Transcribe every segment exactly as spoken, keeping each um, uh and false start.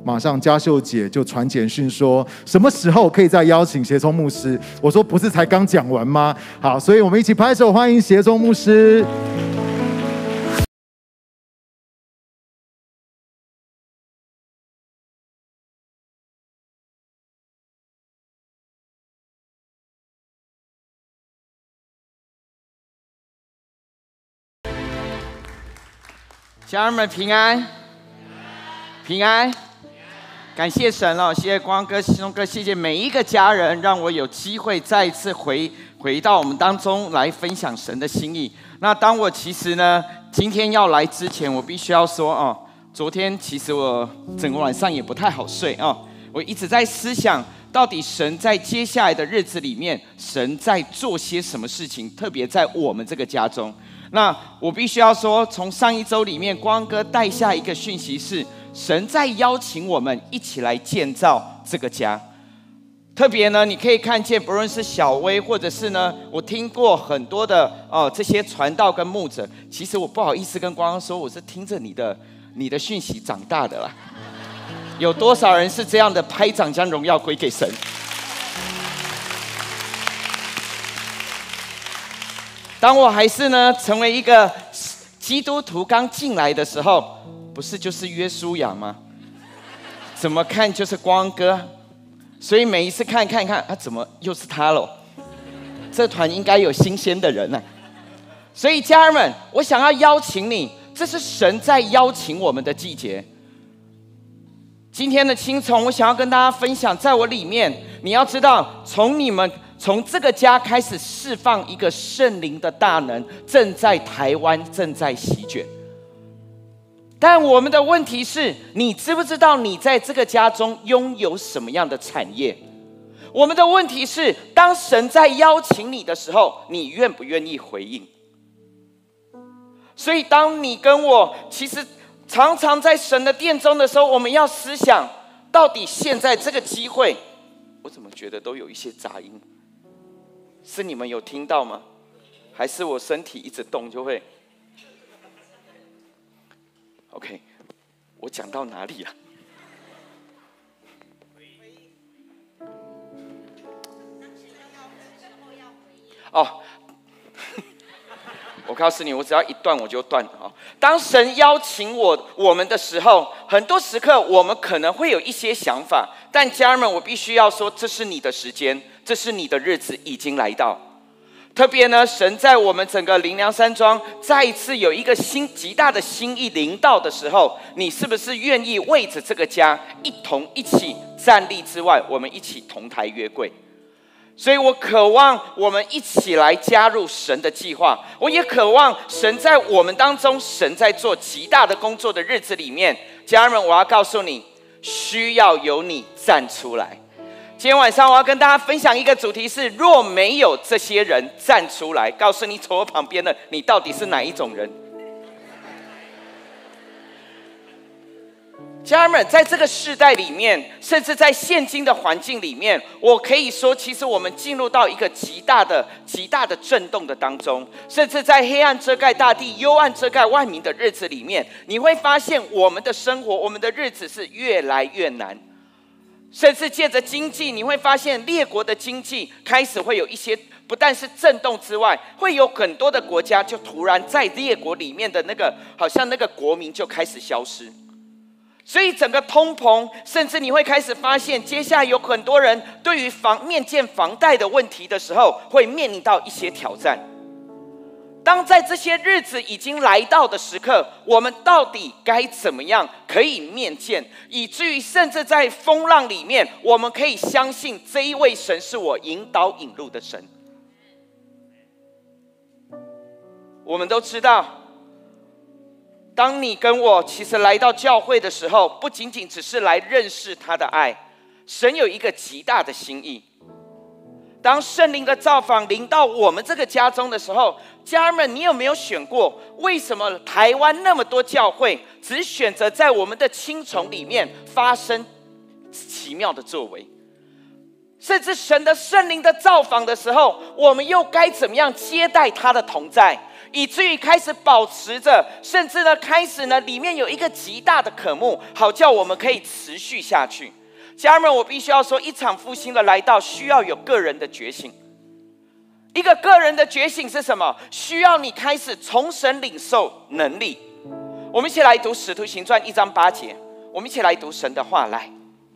马上嘉秀姐就传简讯说，什么时候可以再邀请协聪牧师？我说不是才刚讲完吗？好，所以我们一起拍手欢迎协聪牧师。 家人们平安，平安，感谢神哦，谢谢光哥、西东哥，谢谢每一个家人，让我有机会再一次回回到我们当中来分享神的心意。那当我其实呢，今天要来之前，我必须要说哦，昨天其实我整个晚上也不太好睡哦，我一直在思想，到底神在接下来的日子里面，神在做些什么事情，特别在我们这个家中。那我必须要说，从上一周里面，光哥带下一个讯息是，神在邀请我们一起来建造这个家。特别呢，你可以看见，不论是小薇，或者是呢，我听过很多的哦、呃、这些传道跟牧者，其实我不好意思跟光哥说，我是听着你的你的讯息长大的啦。有多少人是这样的拍掌将荣耀归给神？当我还是呢成为一个基督徒刚进来的时候，不是就是约书亚吗？怎么看就是光哥，所以每一次看看看啊，怎么又是他了？这团应该有新鲜的人啊。所以家人们，我想要邀请你，这是神在邀请我们的季节。今天的青虫，我想要跟大家分享，在我里面，你要知道，从你们。从这个家开始释放一个圣灵的大能，正在台湾正在席卷。但我们的问题是，你知不知道你在这个家中拥有什么样的产业？我们的问题是，当神在邀请你的时候，你愿不愿意回应？所以当你跟我其实常常在神的殿中的时候，我们要思想，到底现在这个机会，我怎么觉得都有一些杂音？是你们有听到吗？还是我身体一直动就会 ？OK， 我讲到哪里了？哦，我告诉你，我只要一断我就断啊！当神邀请我我们的时候，很多时刻我们可能会有一些想法，但家人们，我必须要说，这是你的时间。这是你的日子已经来到，特别呢，神在我们整个灵粮山庄再一次有一个新极大的心意临到的时候，你是不是愿意为着这个家一同一起站立之外，我们一起同台约柜？所以我渴望我们一起来加入神的计划，我也渴望神在我们当中，神在做极大的工作的日子里面，家人们，我要告诉你，需要有你站出来。今天晚上我要跟大家分享一个主题是，若没有这些人站出来，告诉你坐我旁边的你到底是哪一种人。家人们，在这个世代里面，甚至在现今的环境里面，我可以说，其实我们进入到一个极大的、极大的震动的当中，甚至在黑暗遮盖大地、幽暗遮盖万民的日子里面，你会发现我们的生活、我们的日子是越来越难。甚至借着经济，你会发现列国的经济开始会有一些，不但是震动之外，会有很多的国家就突然在列国里面的那个，好像那个国民就开始消失。所以整个通膨，甚至你会开始发现，接下来有很多人对于房面建房贷的问题的时候，会面临到一些挑战。当在这些日子已经来到的时刻，我们到底该怎么样可以面见，以至于甚至在风浪里面，我们可以相信这一位神是我引导引路的神。我们都知道，当你跟我其实来到教会的时候，不仅仅只是来认识他的爱，神有一个极大的心意。当圣灵的造访临到我们这个家中的时候，家人们，你有没有选过，为什么台湾那么多教会只选择在我们的青虫里面发生奇妙的作为？甚至神的圣灵的造访的时候，我们又该怎么样接待他的同在？ 以至于开始保持着，甚至呢开始呢里面有一个极大的渴慕，好叫我们可以持续下去。家人们，我必须要说，一场复兴的来到，需要有个人的觉醒。一个个人的觉醒是什么？需要你开始从神领受能力。我们一起来读《使徒行传》一章八节，我们一起来读神的话来。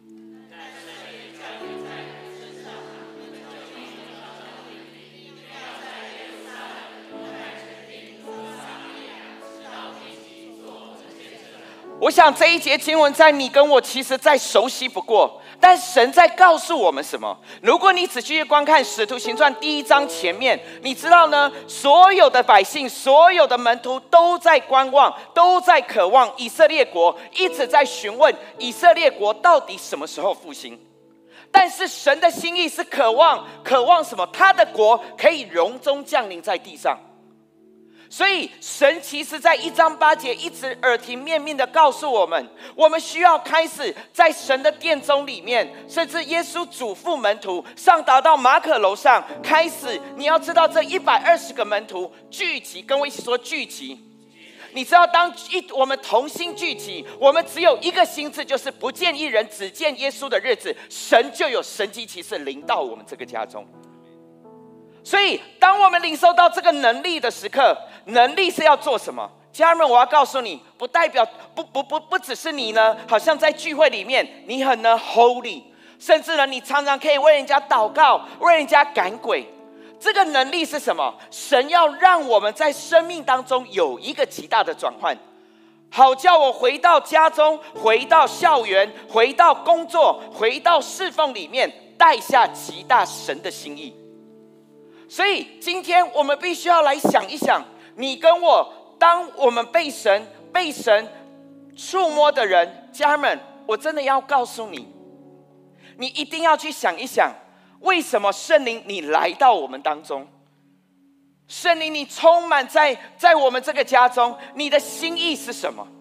我想这一节经文在你跟我其实再熟悉不过，但神在告诉我们什么？如果你仔细观看《使徒行传》第一章前面，你知道呢，所有的百姓，所有的门徒都在观望，都在渴望以色列国，一直在询问以色列国到底什么时候复兴。但是神的心意是渴望，渴望什么？他的国可以荣中降临在地上。所以神其实在一章八节一直耳提面命的告诉我们，我们需要开始在神的殿中里面，甚至耶稣嘱咐门徒上达到马可楼上，开始你要知道这一百二十个门徒聚集，跟我一起说聚集。你知道当一我们同心聚集，我们只有一个心志，就是不见一人只见耶稣的日子，神就有神迹奇事临到我们这个家中。所以当我们领受到这个能力的时刻，能力是要做什么？家人们，我要告诉你，不代表不不不不只是你呢，好像在聚会里面你很呢 holy， 甚至呢你常常可以为人家祷告，为人家赶鬼。这个能力是什么？神要让我们在生命当中有一个极大的转换，好叫我回到家中，回到校园，回到工作，回到侍奉里面，带下极大神的心意。所以今天我们必须要来想一想，你跟我，当我们被神被神触摸的人，家人们，我真的要告诉你，你一定要去想一想，为什么圣灵你来到我们当中？圣灵你充满在在我们这个家中，你的心意是什么？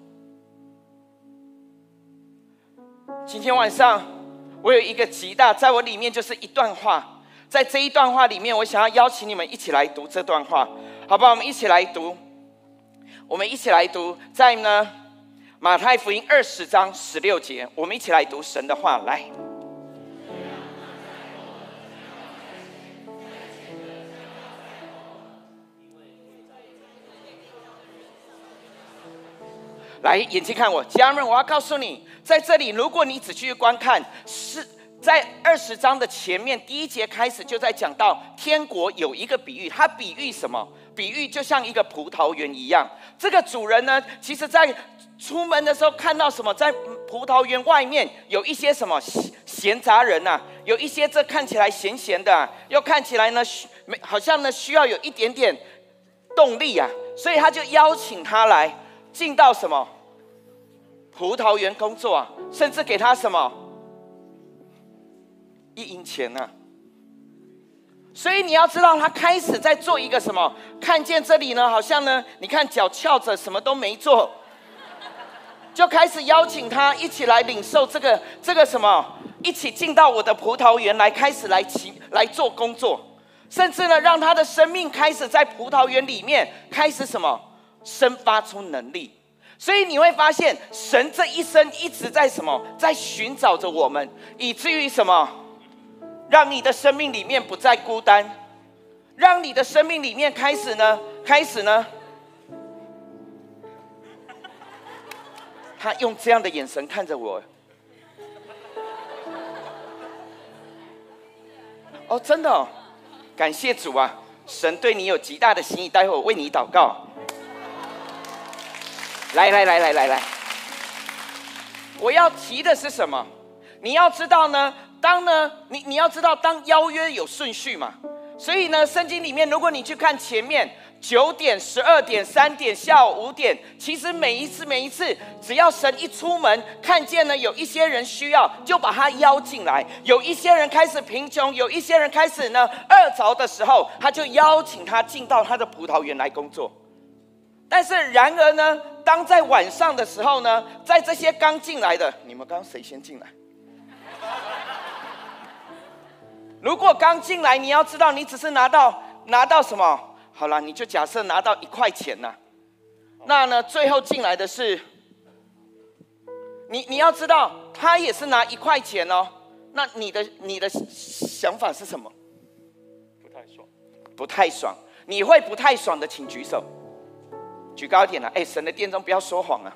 今天晚上我有一个极大，在我里面就是一段话。在这一段话里面，我想要邀请你们一起来读这段话，好不好？我们一起来读，我们一起来读，在呢马太福音二十章十六节，我们一起来读神的话来。来，眼睛看我，家人们，我要告诉你，在这里，如果你仔细去观看，是。在二十章的前面第一节开始就在讲到天国有一个比喻，它比喻什么？比喻就像一个葡萄园一样。这个主人呢，其实在出门的时候看到什么？在葡萄园外面有一些什么闲杂人啊，有一些这看起来闲闲的、啊，又看起来呢，好像呢需要有一点点动力啊，所以他就邀请他来进到什么葡萄园工作啊，甚至给他什么？一银钱呢、啊，所以你要知道，他开始在做一个什么？看见这里呢，好像呢，你看脚翘着，什么都没做，就开始邀请他一起来领受这个这个什么，一起进到我的葡萄园来，开始来起来做工作，甚至呢，让他的生命开始在葡萄园里面开始什么，生发出能力。所以你会发现，神这一生一直在什么，在寻找着我们，以至于什么？让你的生命里面不再孤单，让你的生命里面开始呢，开始呢，他用这样的眼神看着我。哦，真的哦，感谢主啊，神对你有极大的心意，待会我为你祷告。来来来来来来，我要提的是什么？你要知道呢。当呢，你你要知道，当邀约有顺序嘛，所以呢，圣经里面，如果你去看前面九点、十二点、三点、下午五点，其实每一次每一次，只要神一出门，看见呢有一些人需要，就把他邀进来；有一些人开始贫穷，有一些人开始呢饿着的时候，他就邀请他进到他的葡萄园来工作。但是然而呢，当在晚上的时候呢，在这些刚进来的，你们刚刚谁先进来？如果刚进来，你要知道，你只是拿到拿到什么好啦，你就假设拿到一块钱呐、啊，那呢，最后进来的是你，你要知道，他也是拿一块钱哦。那你的你的想法是什么？ 不太爽， 不太爽。你会不太爽的，请举手。举高一点啊！哎，神的殿中不要说谎啊！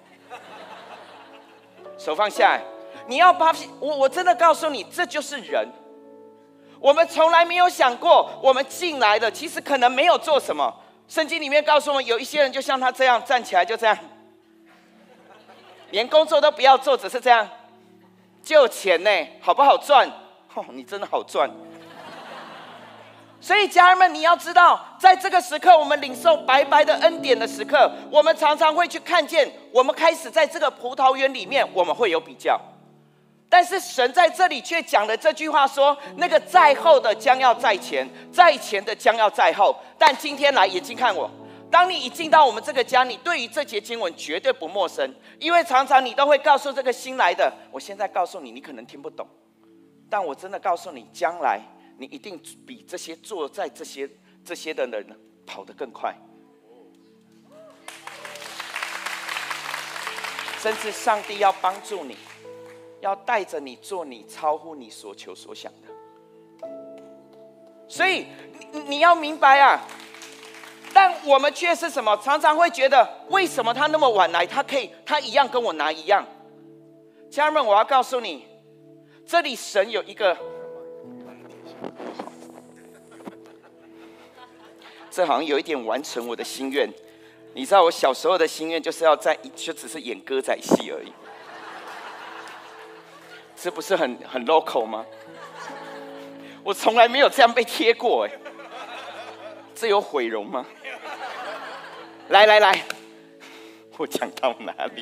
手放下来。你要把我我真的告诉你，这就是人。我们从来没有想过，我们进来的其实可能没有做什么。圣经里面告诉我们，有一些人就像他这样站起来，就这样，连工作都不要做，只是这样，就有钱呢，好不好赚？哦，你真的好赚。所以家人们，你要知道，在这个时刻，我们领受白白的恩典的时刻，我们常常会去看见，我们开始在这个葡萄园里面，我们会有比较。但是神在这里却讲了这句话说，那个在后的将要在前，在前的将要在后。但今天来，眼睛看我，当你一进到我们这个家，你对于这节经文绝对不陌生，因为常常你都会告诉这个新来的，我现在告诉你，你可能听不懂，但我真的告诉你，将来你一定比这些坐在这些这些的人跑得更快，甚至上帝要帮助你，要带着你做你超乎你所求所想的。所以 你, 你要明白啊，但我们却是什么？常常会觉得，为什么他那么晚来，他可以，他一样跟我拿一样。家人们，我要告诉你，这里神有一个，这好像有一点完成我的心愿。你知道我小时候的心愿就是要在，就只是演歌仔戏而已，这不是很很 local 吗？我从来没有这样被贴过哎，这有毁容吗？来来来，我讲到哪里？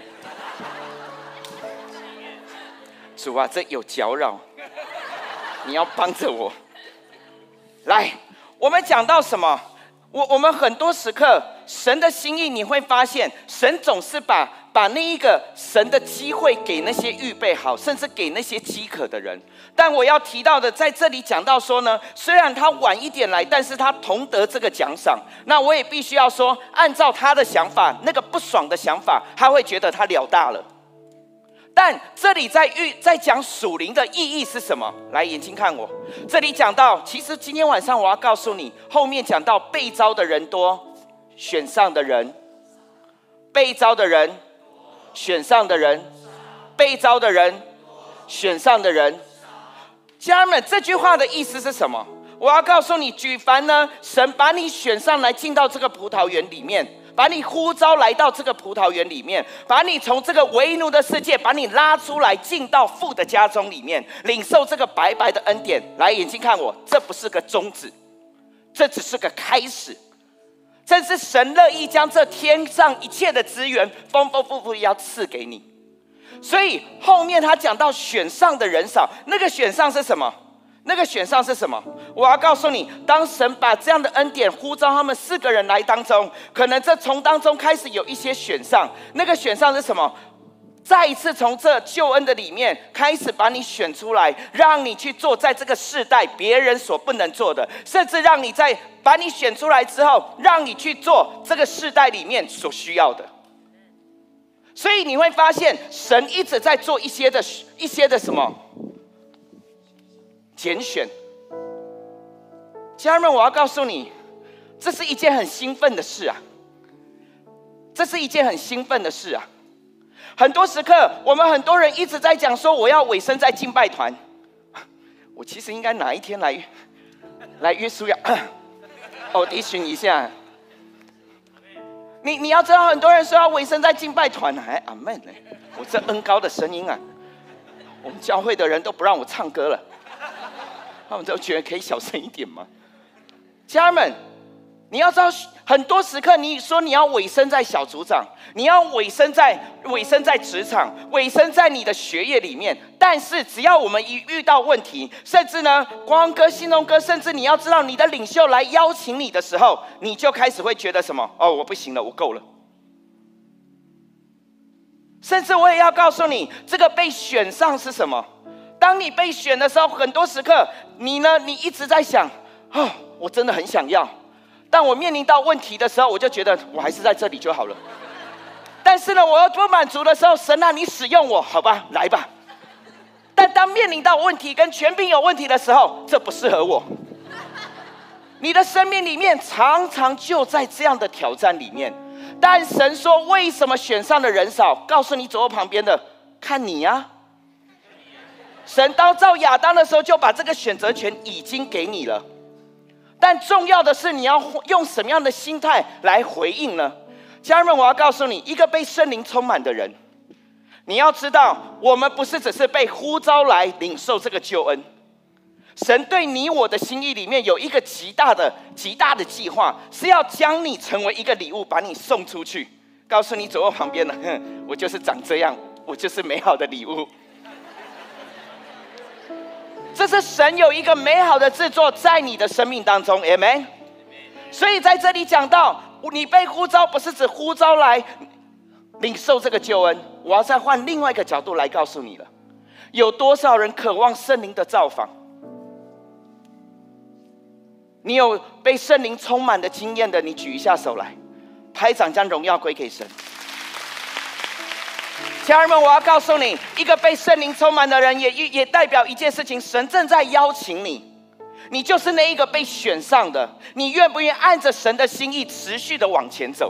主啊，这有搅扰，你要帮着我。来，我们讲到什么？我我们很多时刻，神的心意，你会发现，神总是把把那一个神的机会给那些预备好，甚至给那些饥渴的人。但我要提到的，在这里讲到说呢，虽然他晚一点来，但是他同得这个奖赏。那我也必须要说，按照他的想法，那个不爽的想法，他会觉得他了大了。但这里在预在讲属灵的意义是什么？来，眼睛看我，这里讲到，其实今天晚上我要告诉你，后面讲到被召的人多，选上的人，被召的人，选上的人，被召的人，选上的人。家人们，这句话的意思是什么？我要告诉你，举凡呢，神把你选上来进到这个葡萄园里面，把你呼召来到这个葡萄园里面，把你从这个为奴的世界把你拉出来，进到父的家中里面，领受这个白白的恩典。来，眼睛看我，这不是个终止，这只是个开始。正是神乐意将这天上一切的资源丰丰富富要赐给你。所以后面他讲到选上的人少，那个选上是什么？那个选上是什么？我要告诉你，当神把这样的恩典呼召他们四个人来当中，可能这从当中开始有一些选上。那个选上是什么？再一次从这救恩的里面开始把你选出来，让你去做在这个世代别人所不能做的，甚至让你在把你选出来之后，让你去做这个世代里面所需要的。所以你会发现，神一直在做一些的一些的什么拣选。家人们，我要告诉你，这是一件很兴奋的事啊！这是一件很兴奋的事啊！很多时刻，我们很多人一直在讲说，我要委身在敬拜团。我其实应该哪一天来来约书亚 audition 一下。你你要知道，很多人说要委身在敬拜团，还阿们呢，我这恩高的声音啊，我们教会的人都不让我唱歌了，他们都觉得可以小声一点吗？家人们，你要知道，很多时刻你说你要委身在小组长，你要委身在委身在职场，委身在你的学业里面，但是只要我们一遇到问题，甚至呢，光哥、信东哥，甚至你要知道你的领袖来邀请你的时候，你就开始会觉得什么？哦，我不行了，我够了。甚至我也要告诉你，这个被选上是什么？当你被选的时候，很多时刻你呢，你一直在想，哦，我真的很想要。 当我面临到问题的时候，我就觉得我还是在这里就好了。但是呢，我又不满足的时候，神啊，你使用我，好吧，来吧。但当面临到问题跟权柄有问题的时候，这不适合我。你的生命里面常常就在这样的挑战里面。但神说，为什么选上的人少？告诉你左右旁边的，看你呀、啊。神当造亚当的时候，就把这个选择权已经给你了。但重要的是，你要用什么样的心态来回应呢？家人们，我要告诉你，一个被圣灵充满的人，你要知道，我们不是只是被呼召来领受这个救恩。神对你我的心意里面有一个极大的、极大的计划，是要将你成为一个礼物，把你送出去。告诉你左右旁边的，哼，我就是长这样，我就是美好的礼物。这是神有一个美好的制作在你的生命当中 ，Amen。所以在这里讲到，你被呼召不是只呼召来领受这个救恩，我要再换另外一个角度来告诉你了。有多少人渴望圣灵的造访？你有被圣灵充满的经验的，你举一下手来，拍掌将荣耀归给神。家人们，我要告诉你，一个被圣灵充满的人也，也代表一件事情，神正在邀请你，你就是那一个被选上的，你愿不愿意按着神的心意持续的往前走？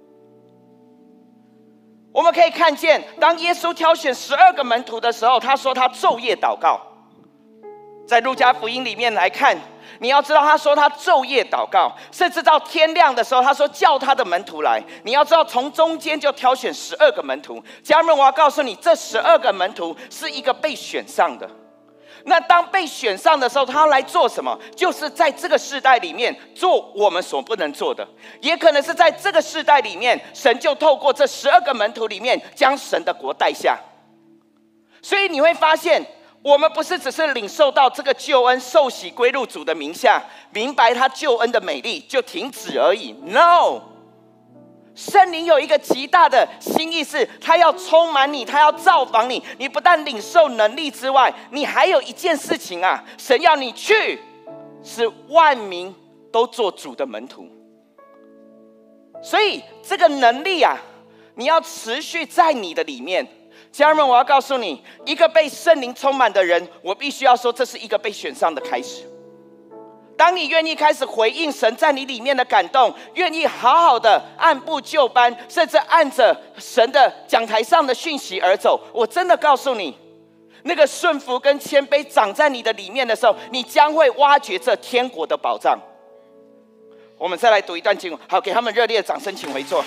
我们可以看见，当耶稣挑选十二个门徒的时候，他说他昼夜祷告。在路加福音里面来看，你要知道，他说他昼夜祷告，甚至到天亮的时候，他说叫他的门徒来。你要知道，从中间就挑选十二个门徒。家人们，我要告诉你，这十二个门徒是一个被选上的。那当被选上的时候，他要来做什么？就是在这个世代里面做我们所不能做的，也可能是在这个世代里面，神就透过这十二个门徒里面，将神的国带下。所以你会发现，我们不是只是领受到这个救恩，受洗归入主的名下，明白他救恩的美丽就停止而已。No， 圣灵有一个极大的心意，是他要充满你，他要造访你。你不但领受能力之外，你还有一件事情啊，神要你去，是万民都做主的门徒。所以这个能力啊，你要持续在你的里面。家人们，我要告诉你，一个被圣灵充满的人，我必须要说，这是一个被选上的开始。当你愿意开始回应神在你里面的感动，愿意好好的按部就班，甚至按着神的讲台上的讯息而走，我真的告诉你，那个顺服跟谦卑长在你的里面的时候，你将会挖掘这天国的宝藏。我们再来读一段经文，好，给他们热烈的掌声，请回座。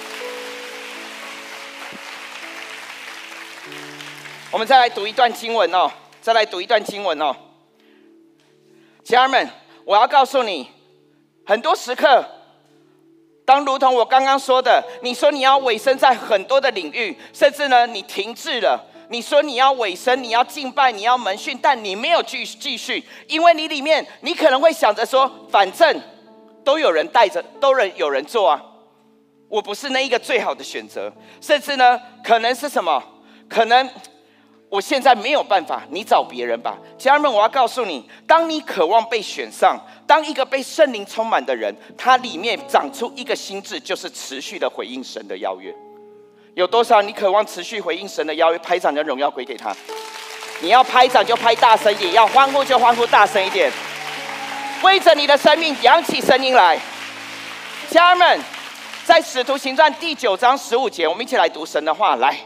我们再来读一段经文哦，再来读一段经文哦。家人们，我要告诉你，很多时刻，当如同我刚刚说的，你说你要委身在很多的领域，甚至呢，你停滞了。你说你要委身，你要敬拜，你要门训，但你没有继继续，因为你里面，你可能会想着说，反正都有人带着，都人有人做啊，我不是那一个最好的选择，甚至呢，可能是什么？可能。我现在没有办法，你找别人吧。家人们，我要告诉你，当你渴望被选上，当一个被圣灵充满的人，他里面长出一个心智，就是持续的回应神的邀约。有多少你渴望持续回应神的邀约？拍掌的荣耀归给他。你要拍掌就拍大声一点，要欢呼就欢呼大声一点，为着你的生命扬起声音来。家人们，在使徒行传第九章十五节，我们一起来读神的话，来。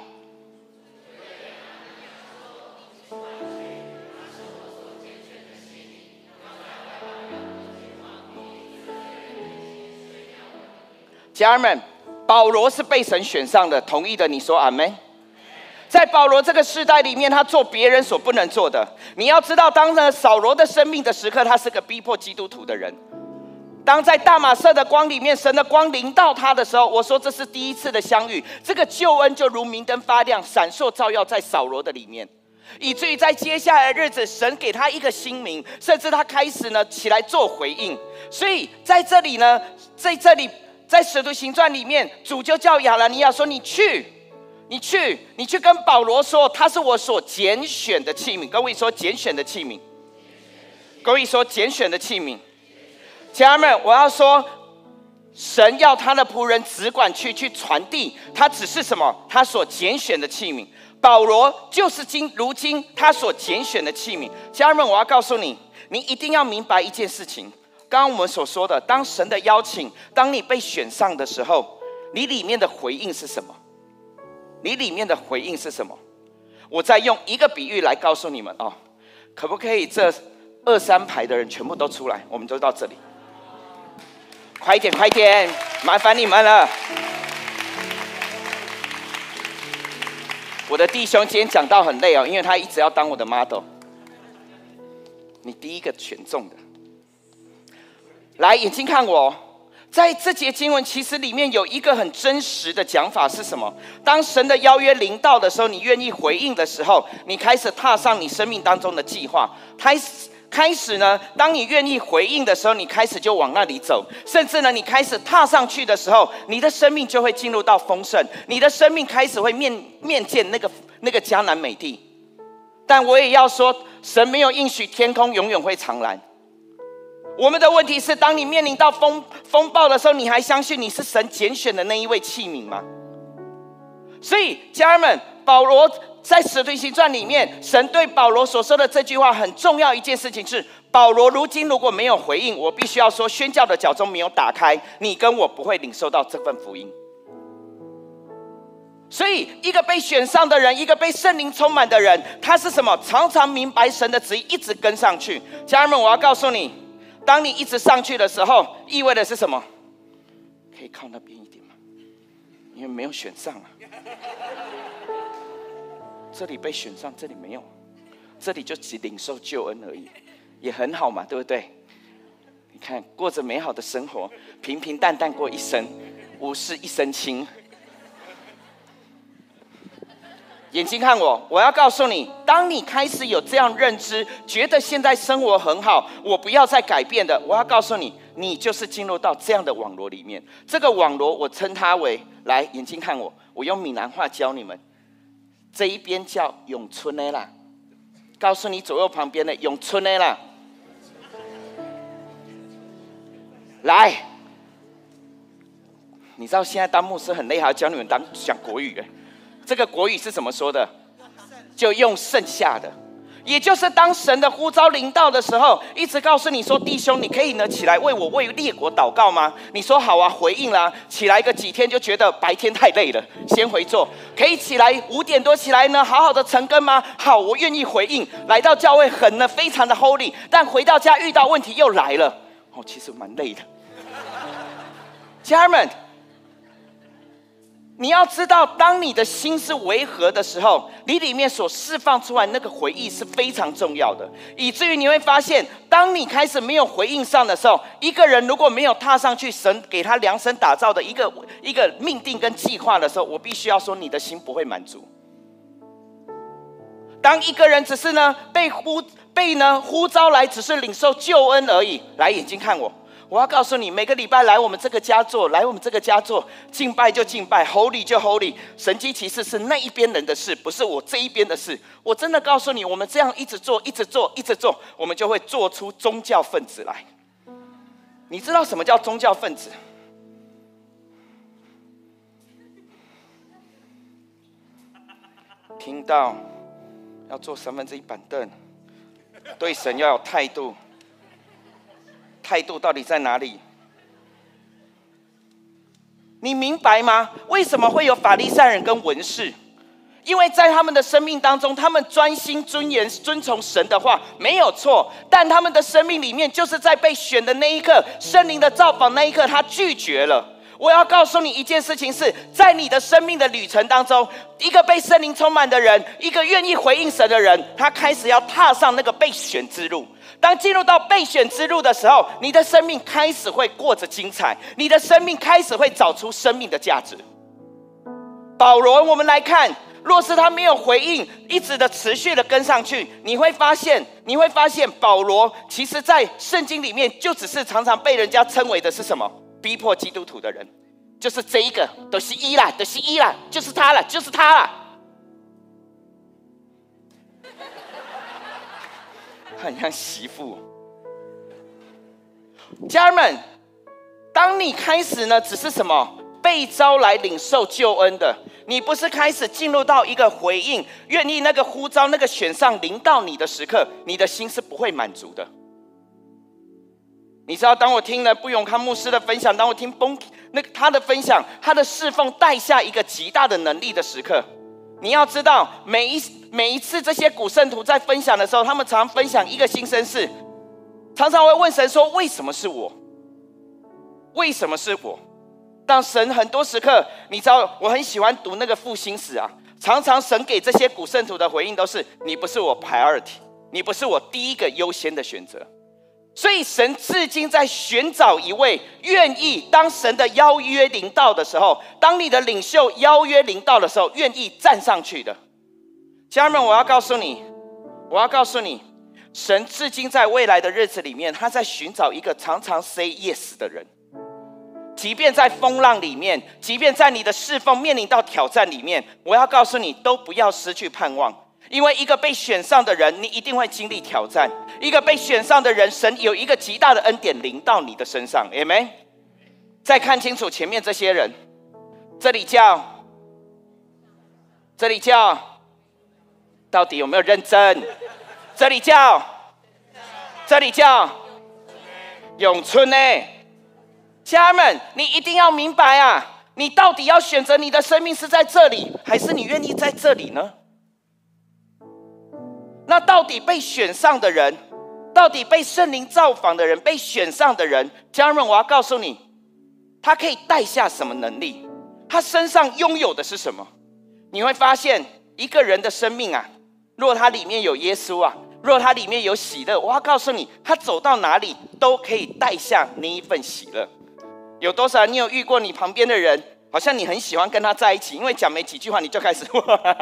家人们，保罗是被神选上的，同意的你说阿们。在保罗这个世代里面，他做别人所不能做的。你要知道，当呢扫罗的生命的时刻，他是个逼迫基督徒的人。当在大马色的光里面，神的光临到他的时候，我说这是第一次的相遇，这个救恩就如明灯发亮，闪烁照耀在扫罗的里面，以至于在接下来的日子，神给他一个新名，甚至他开始呢起来做回应。所以在这里呢，在这里。在使徒行传里面，主就叫亚拿尼亚说：“你去，你去，你去跟保罗说，他是我所拣选的器皿。”各位说拣选的器皿，各位说拣选的器皿。家人们，我要说， 神要他的仆人只管去去传递，他只是什么？他所拣选的器皿。保罗就是今如今他所拣选的器皿。家人们，我要告诉你，你一定要明白一件事情。刚刚我们所说的，当神的邀请，当你被选上的时候，你里面的回应是什么？你里面的回应是什么？我再用一个比喻来告诉你们哦，可不可以这二三排的人全部都出来？我们就到这里。快一点，快一点，麻烦你们了。我的弟兄今天讲到很累哦，因为他一直要当我的 model。你第一个选中的，来，眼睛看我。在这节经文，其实里面有一个很真实的讲法是什么？当神的邀约临到的时候，你愿意回应的时候，你开始踏上你生命当中的计划。开始开始呢，当你愿意回应的时候，你开始就往那里走，甚至呢，你开始踏上去的时候，你的生命就会进入到丰盛，你的生命开始会面面见那个那个迦南美地。但我也要说，神没有应许天空永远会长蓝。我们的问题是，当你面临到 风, 风暴的时候，你还相信你是神拣选的那一位器皿吗？所以家人们，保罗在使徒行传里面，神对保罗所说的这句话很重要一件事情是，保罗如今如果没有回应，我必须要说，宣教的脚中没有打开，你跟我不会领受到这份福音。所以一个被选上的人，一个被圣灵充满的人，他是什么？常常明白神的旨意，一直跟上去。家人们，我要告诉你，当你一直上去的时候，意味的是什么？可以靠那边一点吗？因为没有选上啊。这里被选上，这里没有，这里就只领受救恩而已，也很好嘛，对不对？你看，过着美好的生活，平平淡淡过一生，无事一身轻。眼睛看我，我要告诉你，当你开始有这样认知，觉得现在生活很好，我不要再改变的，我要告诉你，你就是进入到这样的网罗里面。这个网罗我称它为，来，眼睛看我，我用闽南话教你们，这一边叫永春的啦，告诉你左右旁边的永春的啦，来，你知道现在当牧师很累，还要教你们当讲国语哎。这个国语是怎么说的？就用剩下的，也就是当神的呼召临到的时候，一直告诉你说，弟兄，你可以呢起来为我为列国祷告吗？你说好啊，回应啦。起来个几天就觉得白天太累了，先回座。可以起来五点多起来呢，好好的晨更吗？好，我愿意回应。来到教会很呢非常的 holy， 但回到家遇到问题又来了，哦，其实蛮累的。家人们，你要知道，当你的心是违和的时候，你里面所释放出来那个回应是非常重要的，以至于你会发现，当你开始没有回应上的时候，一个人如果没有踏上去神给他量身打造的一个一个命定跟计划的时候，我必须要说，你的心不会满足。当一个人只是呢被呼被呢呼召来，只是领受救恩而已，来，眼睛看我。我要告诉你，每个礼拜来我们这个家座，来我们这个家座，敬拜就敬拜， holy 就 holy， 神迹奇事是那一边人的事，不是我这一边的事。我真的告诉你，我们这样一直做一直做一直做，我们就会做出宗教分子来。你知道什么叫宗教分子？听到要坐三分之一板凳，对神要有态度，态度到底在哪里？你明白吗？为什么会有法利赛人跟文士？因为在他们的生命当中，他们专心尊严遵从神的话没有错，但他们的生命里面就是在被选的那一刻，圣灵的造访那一刻，他拒绝了。我要告诉你一件事情是，在你的生命的旅程当中，一个被圣灵充满的人，一个愿意回应神的人，他开始要踏上那个被选之路。当进入到被选之路的时候，你的生命开始会过着精彩，你的生命开始会找出生命的价值。保罗，我们来看，若是他没有回应，一直的持续的跟上去，你会发现，你会发现保罗其实在圣经里面就只是常常被人家称为的是什么？逼迫基督徒的人，就是这一个，都是一啦，都是一啦，就是他了，就是他了。很像媳妇。家人们， 当你开始呢，只是什么被招来领受救恩的，你不是开始进入到一个回应，愿意那个呼召、那个选上临到你的时刻，你的心是不会满足的。你知道，当我听了布永康牧师的分享，当我听崩那个他的分享，他的侍奉带下一个极大的能力的时刻，你要知道，每一每一次这些古圣徒在分享的时候，他们常常分享一个心声是，常常会问神说：为什么是我？为什么是我？当神很多时刻，你知道，我很喜欢读那个复兴史啊，常常神给这些古圣徒的回应都是：你不是我 priority， 你不是我第一个优先的选择。所以神至今在寻找一位愿意，当神的邀约临到的时候，当你的领袖邀约临到的时候，愿意站上去的。家人们，我要告诉你，我要告诉你，神至今在未来的日子里面，他在寻找一个常常 say yes 的人。即便在风浪里面，即便在你的侍奉面临到挑战里面，我要告诉你，都不要失去盼望。因为一个被选上的人，你一定会经历挑战。一个被选上的人，神有一个极大的恩典临到你的身上。Amen。再看清楚前面这些人，这里叫，这里叫，到底有没有认真？这里叫，这里叫永春呢？家人们，你一定要明白啊，你到底要选择你的生命是在这里，还是你愿意在这里呢？那到底被选上的人，到底被圣灵造访的人，被选上的人，家人们，我要告诉你，他可以带下什么能力？他身上拥有的是什么？你会发现，一个人的生命啊，若他里面有耶稣啊，若他里面有喜乐，我要告诉你，他走到哪里都可以带下那一份喜乐。有多少人你有遇过你旁边的人，好像你很喜欢跟他在一起，因为讲没几句话你就开始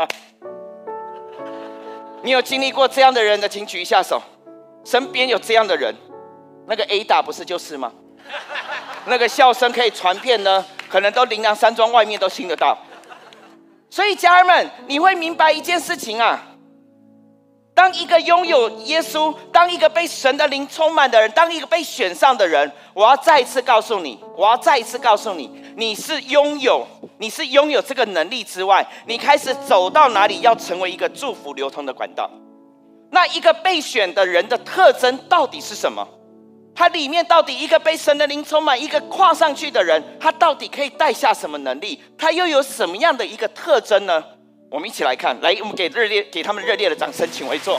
你有经历过这样的人的，请举一下手。身边有这样的人，那个 A 打不是就是吗？那个笑声可以传遍呢，可能都灵粮山庄外面都听得到。所以家人们，你会明白一件事情啊，当一个拥有耶稣，当一个被神的灵充满的人，当一个被选上的人，我要再一次告诉你，我要再一次告诉你，你是拥有，你是拥有这个能力之外，你开始走到哪里，要成为一个祝福流通的管道。那一个被选的人的特征到底是什么？他里面到底一个被神的灵充满，一个跨上去的人，他到底可以带下什么能力？他又有什么样的一个特征呢？我们一起来看，来，我们给热烈给他们热烈的掌声，请为坐。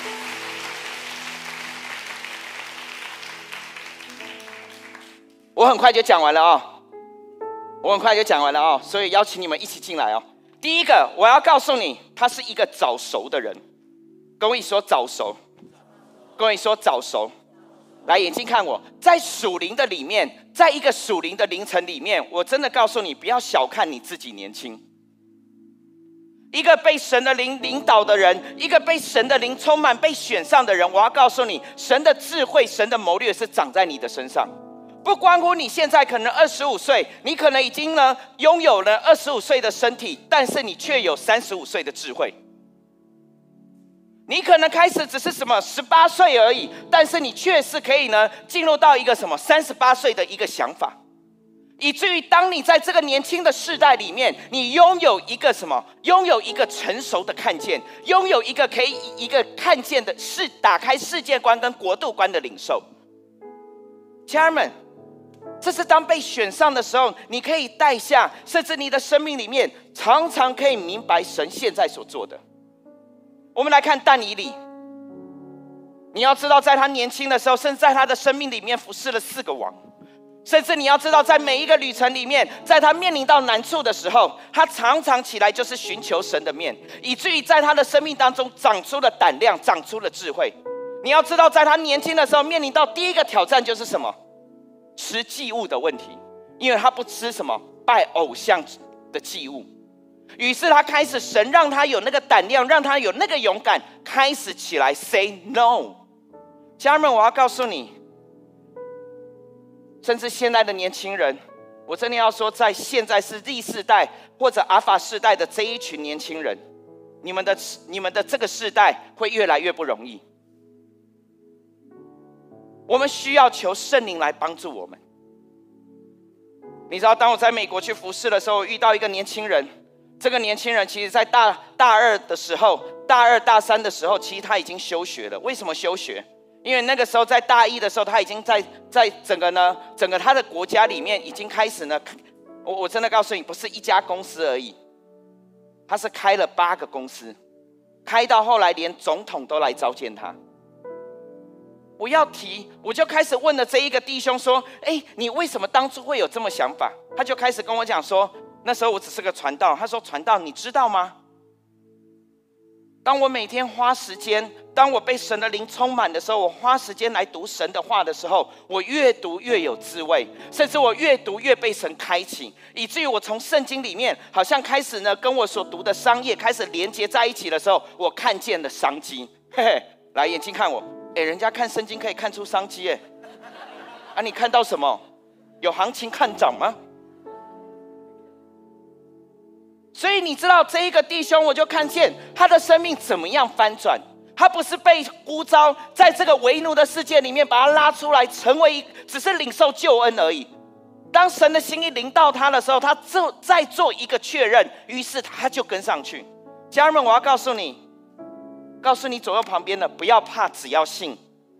我很快就讲完了啊、哦，我很快就讲完了啊、哦，所以邀请你们一起进来哦。第一个，我要告诉你，他是一个早熟的人。跟我一起说早熟，跟我一起说早熟。来，眼睛看我，在属灵的里面，在一个属灵的凌晨里面，我真的告诉你，不要小看你自己年轻。一个被神的灵领导的人，一个被神的灵充满、被选上的人，我要告诉你，神的智慧、神的谋略是长在你的身上。不关乎你现在可能二十五岁，你可能已经呢拥有了二十五岁的身体，但是你却有三十五岁的智慧。你可能开始只是什么十八岁而已，但是你却是可以呢进入到一个什么三十八岁的一个想法，以至于当你在这个年轻的世代里面，你拥有一个什么？拥有一个成熟的看见，拥有一个可以一个看见的是打开世界观跟国度观的领受。家人们，这是当被选上的时候，你可以带下，甚至你的生命里面常常可以明白神现在所做的。我们来看但以理，你要知道，在他年轻的时候，甚至在他的生命里面服侍了四个王，甚至你要知道，在每一个旅程里面，在他面临到难处的时候，他常常起来就是寻求神的面，以至于在他的生命当中长出了胆量，长出了智慧。你要知道，在他年轻的时候面临到第一个挑战就是什么？吃祭物的问题，因为他不吃什么拜偶像的祭物。于是他开始，神让他有那个胆量，让他有那个勇敢，开始起来 say no。 家人们，我要告诉你，甚至现在的年轻人，我真的要说，在现在是 Z 世代或者阿法世代的这一群年轻人，你们的你们的这个世代会越来越不容易。我们需要求圣灵来帮助我们。 你知道，当我在美国去服侍的时候，遇到一个年轻人。这个年轻人其实在大大二的时候，大二大三的时候，其实他已经休学了。为什么休学？因为那个时候在大一的时候，他已经在在整个呢，整个他的国家里面已经开始呢，我我真的告诉你，不是一家公司而已，他是开了八个公司，开到后来连总统都来召见他。我要提，我就开始问了这一个弟兄说：“哎，你为什么当初会有这么想法？”他就开始跟我讲说。那时候我只是个传道，他说：“传道，你知道吗？当我每天花时间，当我被神的灵充满的时候，我花时间来读神的话的时候，我越读越有智慧，甚至我越读越被神开启，以至于我从圣经里面好像开始呢，跟我所读的商业开始连接在一起的时候，我看见了商机。嘿嘿，来眼睛看我，哎，人家看圣经可以看出商机，哎，啊，你看到什么？有行情看涨吗？”所以你知道这一个弟兄，我就看见他的生命怎么样翻转。他不是被呼召在这个为奴的世界里面把他拉出来，成为只是领受救恩而已。当神的心意临到他的时候，他就再做一个确认，于是他就跟上去。家人们，我要告诉你，告诉你左右旁边的，不要怕，只要信。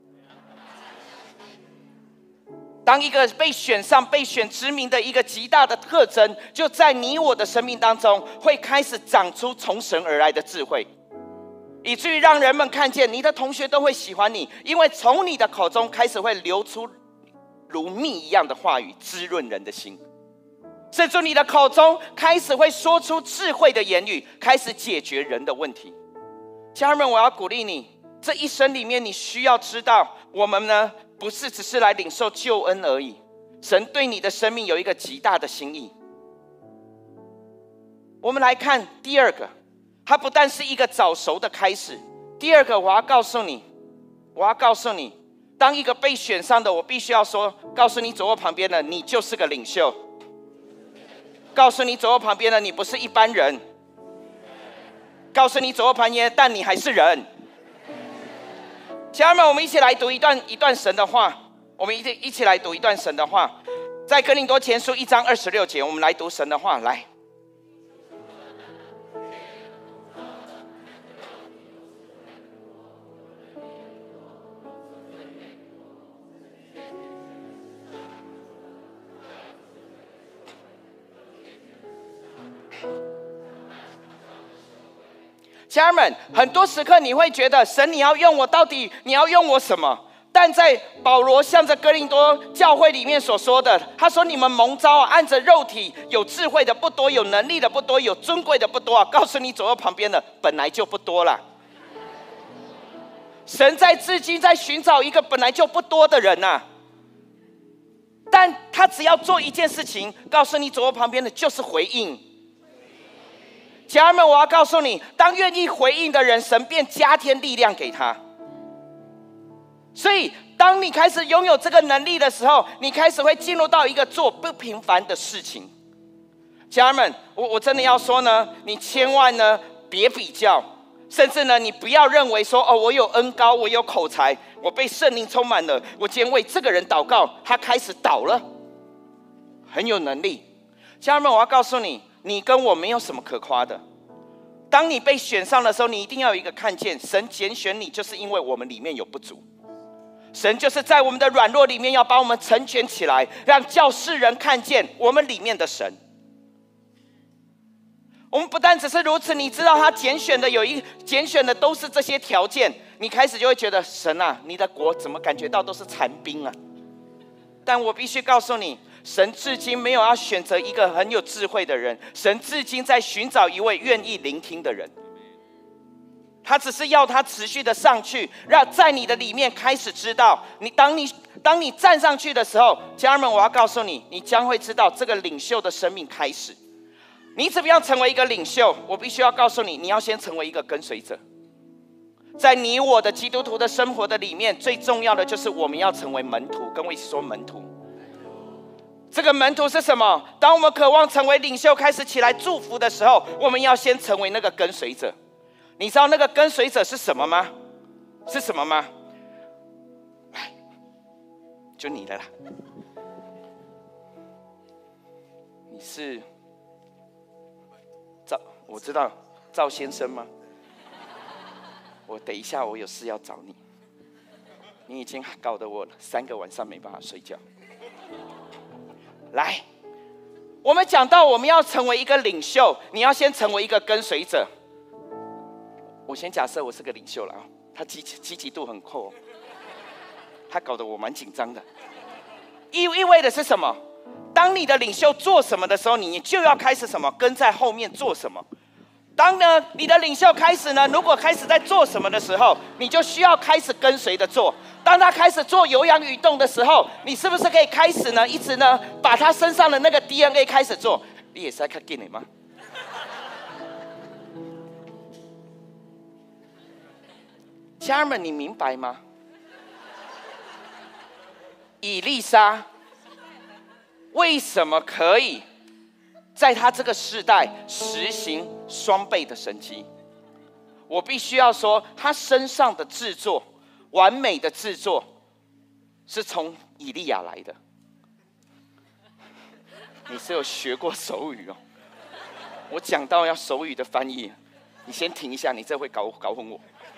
当一个被选上、被选之名的一个极大的特征，就在你我的生命当中，会开始长出从神而来的智慧，以至于让人们看见你的同学都会喜欢你，因为从你的口中开始会流出如蜜一样的话语，滋润人的心，甚至你的口中开始会说出智慧的言语，开始解决人的问题。家人们，我要鼓励你，这一生里面你需要知道，我们呢不是只是来领受救恩而已，神对你的生命有一个极大的心意。我们来看第二个，它不但是一个早熟的开始。第二个，我要告诉你，我要告诉你，当一个被选上的，我必须要说，告诉你左右旁边的，你就是个领袖。告诉你左右旁边的，你不是一般人。告诉你左右旁边，但你还是人。家人们，我们一起来读一段一段神的话。我们一起一起来读一段神的话，在哥林多前书一章二十六节，我们来读神的话。来，家人们，很多时刻你会觉得神，你要用我，到底你要用我什么？但在保罗向着哥林多教会里面所说的，他说：“你们蒙召啊，按着肉体有智慧的不多，有能力的不多，有尊贵的不多啊。”告诉你左右旁边的，本来就不多啦。神在至今在寻找一个本来就不多的人啊，但他只要做一件事情，告诉你左右旁边的，就是回应。家人们，我要告诉你，当愿意回应的人，神便加添力量给他。所以当你开始拥有这个能力的时候，你开始会进入到一个做不平凡的事情。家人们，我我真的要说呢，你千万呢别比较，甚至呢你不要认为说，哦，我有恩膏，我有口才，我被圣灵充满了，我今天为这个人祷告，他开始倒了，很有能力。家人们，我要告诉你，你跟我没有什么可夸的。当你被选上的时候，你一定要有一个看见，神拣选你，就是因为我们里面有不足。神就是在我们的软弱里面，要把我们成全起来，让叫世人看见我们里面的神。我们不但只是如此，你知道他拣选的有一拣选的都是这些条件，你开始就会觉得，神啊，你的国怎么感觉到都是残兵啊？但我必须告诉你，神至今没有要选择一个很有智慧的人，神至今在寻找一位愿意聆听的人。他只是要他持续的上去，让在你的里面开始知道，你当你当你站上去的时候，家人们，我要告诉你，你将会知道这个领袖的生命开始。你怎么样成为一个领袖？我必须要告诉你，你要先成为一个跟随者。在你我的基督徒的生活的里面，最重要的就是我们要成为门徒。跟我一起说门徒。这个门徒是什么？当我们渴望成为领袖，开始起来祝福的时候，我们要先成为那个跟随者。你知道那个跟随者是什么吗？是什么吗？来，就你的啦。 你是赵，我知道赵先生吗？我等一下我有事要找你。你已经搞得我三个晚上没办法睡觉。来，我们讲到我们要成为一个领袖，你要先成为一个跟随者。我先假设我是个领袖了啊，他积积极度很厚、哦，他搞得我蛮紧张的。意意味的是什么？当你的领袖做什么的时候，你就要开始什么？跟在后面做什么。当呢你的领袖开始呢，如果开始在做什么的时候，你就需要开始跟随的做。当他开始做有氧运动的时候，你是不是可以开始呢，一直呢把他身上的那个 D N A 开始做？你也是在看电影吗？家人们，你明白吗？以利沙为什么可以在他这个世代实行双倍的神迹？我必须要说，他身上的制作，完美的制作，是从以利亚来的。你是有学过手语哦？我讲到要手语的翻译，你先停一下，你这会搞搞混我。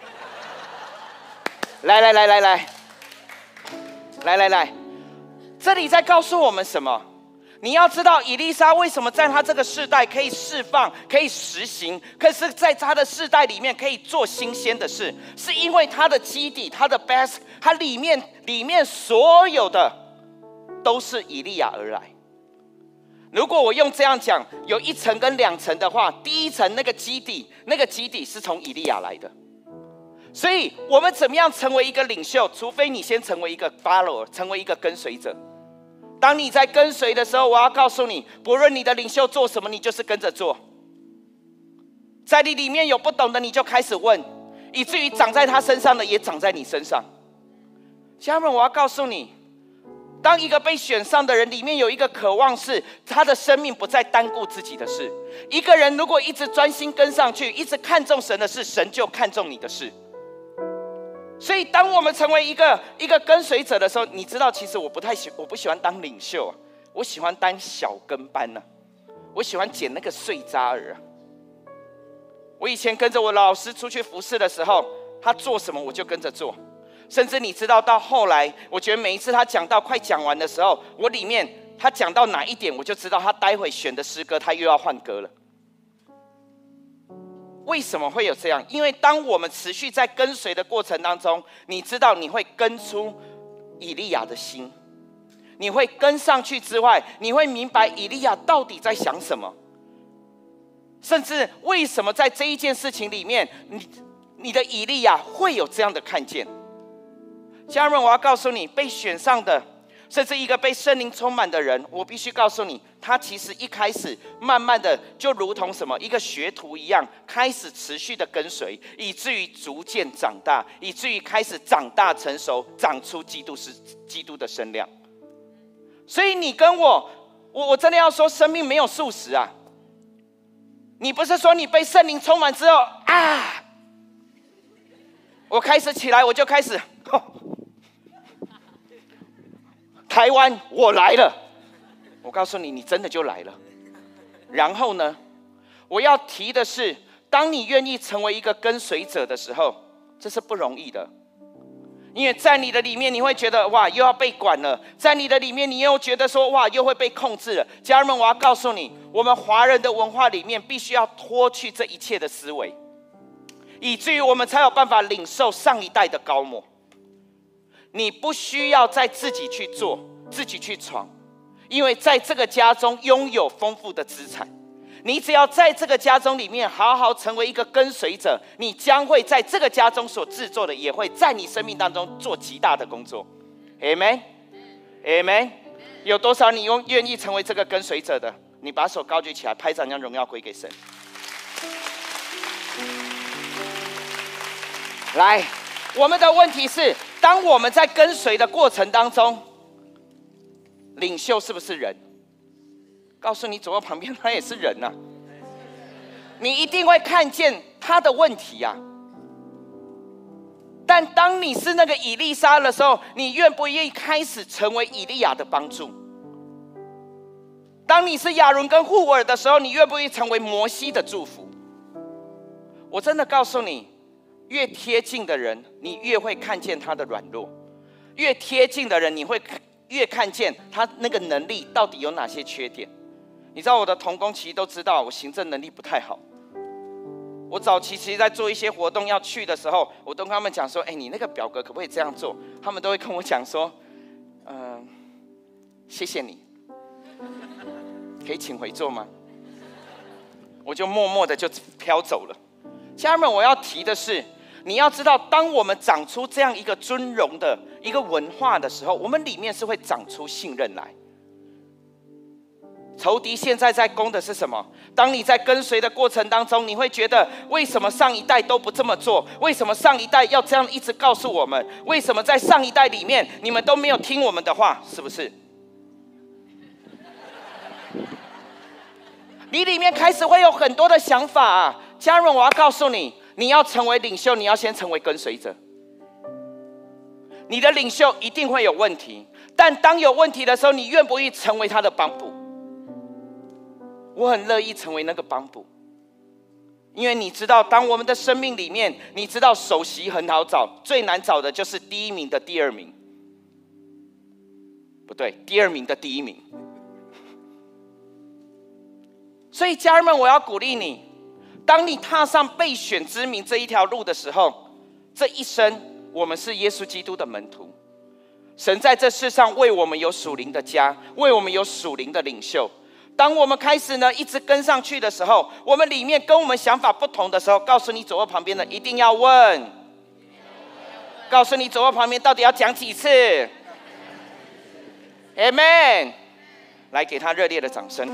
来来来来来，来来来，这里在告诉我们什么？你要知道，以利沙为什么在他这个世代可以释放、可以实行，可是在他的世代里面可以做新鲜的事，是因为他的基底、他的 base， 他里面里面所有的都是以利亚而来。如果我用这样讲，有一层跟两层的话，第一层那个基底，那个基底是从以利亚来的。所以我们怎么样成为一个领袖？除非你先成为一个 follower， 成为一个跟随者。当你在跟随的时候，我要告诉你，不论你的领袖做什么，你就是跟着做。在你里面有不懂的，你就开始问，以至于长在他身上的也长在你身上。家人们，我要告诉你，当一个被选上的人里面有一个渴望，是他的生命不再单顾自己的事。一个人如果一直专心跟上去，一直看重神的事，神就看重你的事。所以当我们成为一个一个跟随者的时候，你知道其实我不太喜我不喜欢当领袖、啊、我喜欢当小跟班、啊、我喜欢捡那个碎渣儿、啊、我以前跟着我老师出去服侍的时候，他做什么我就跟着做。甚至你知道到后来，我觉得每一次他讲到快讲完的时候，我里面他讲到哪一点，我就知道他待会选的诗歌他又要换歌了。为什么会有这样？因为当我们持续在跟随的过程当中，你知道你会跟出以利亚的心，你会跟上去之外，你会明白以利亚到底在想什么，甚至为什么在这一件事情里面，你你的以利亚会有这样的看见。家人们，我要告诉你，被选上的，甚至一个被圣灵充满的人，我必须告诉你，他其实一开始慢慢的就如同什么一个学徒一样，开始持续的跟随，以至于逐渐长大，以至于开始长大成熟，长出基督是基督的身量。所以你跟我，我我真的要说，生命没有速食啊！你不是说你被圣灵充满之后啊，我开始起来我就开始，哦，台湾我来了，我告诉你，你真的就来了。然后呢，我要提的是，当你愿意成为一个跟随者的时候，这是不容易的。因为在你的里面，你会觉得哇，又要被管了；在你的里面，你又觉得说哇，又会被控制了。家人们，我要告诉你，我们华人的文化里面，必须要脱去这一切的思维，以至于我们才有办法领受上一代的高摩。你不需要再自己去做，自己去闯，因为在这个家中拥有丰富的资产。你只要在这个家中里面好好成为一个跟随者，你将会在这个家中所制作的，也会在你生命当中做极大的工作。 Amen Amen。 有多少你愿意成为这个跟随者的？你把手高举起来，拍掌，将荣耀归给神。来，我们的问题是，当我们在跟随的过程当中，领袖是不是人？告诉你，走到旁边他也是人啊，你一定会看见他的问题啊。但当你是那个以利沙的时候，你愿不愿意开始成为以利亚的帮助？ 当你是亚伦跟户尔的时候，你愿不愿意成为摩西的祝福？我真的告诉你，越贴近的人，你越会看见他的软弱；越贴近的人，你会越看见他那个能力到底有哪些缺点。你知道我的同工其实都知道我行政能力不太好。我早期其实在做一些活动要去的时候，我都跟他们讲说：“哎，你那个表格可不可以这样做？”他们都会跟我讲说：“嗯、呃，谢谢你。”可以请回座吗？我就默默的就飘走了。家人们，我要提的是，你要知道，当我们长出这样一个尊荣的一个文化的时候，我们里面是会长出信任来。仇敌现在在攻的是什么？当你在跟随的过程当中，你会觉得为什么上一代都不这么做？为什么上一代要这样一直告诉我们？为什么在上一代里面你们都没有听我们的话？是不是？你里面开始会有很多的想法啊，家人，我要告诉你，你要成为领袖，你要先成为跟随者。你的领袖一定会有问题，但当有问题的时候，你愿不愿意成为他的帮补？我很乐意成为那个帮补，因为你知道，当我们的生命里面，你知道首席很好找，最难找的就是第一名的第二名，不对，第二名的第一名。所以家人们，我要鼓励你，当你踏上被选之名这一条路的时候，这一生我们是耶稣基督的门徒。神在这世上为我们有属灵的家，为我们有属灵的领袖。当我们开始呢一直跟上去的时候，我们里面跟我们想法不同的时候，告诉你左右旁边的一定要问，告诉你左右旁边到底要讲几次 Amen。 来给他热烈的掌声。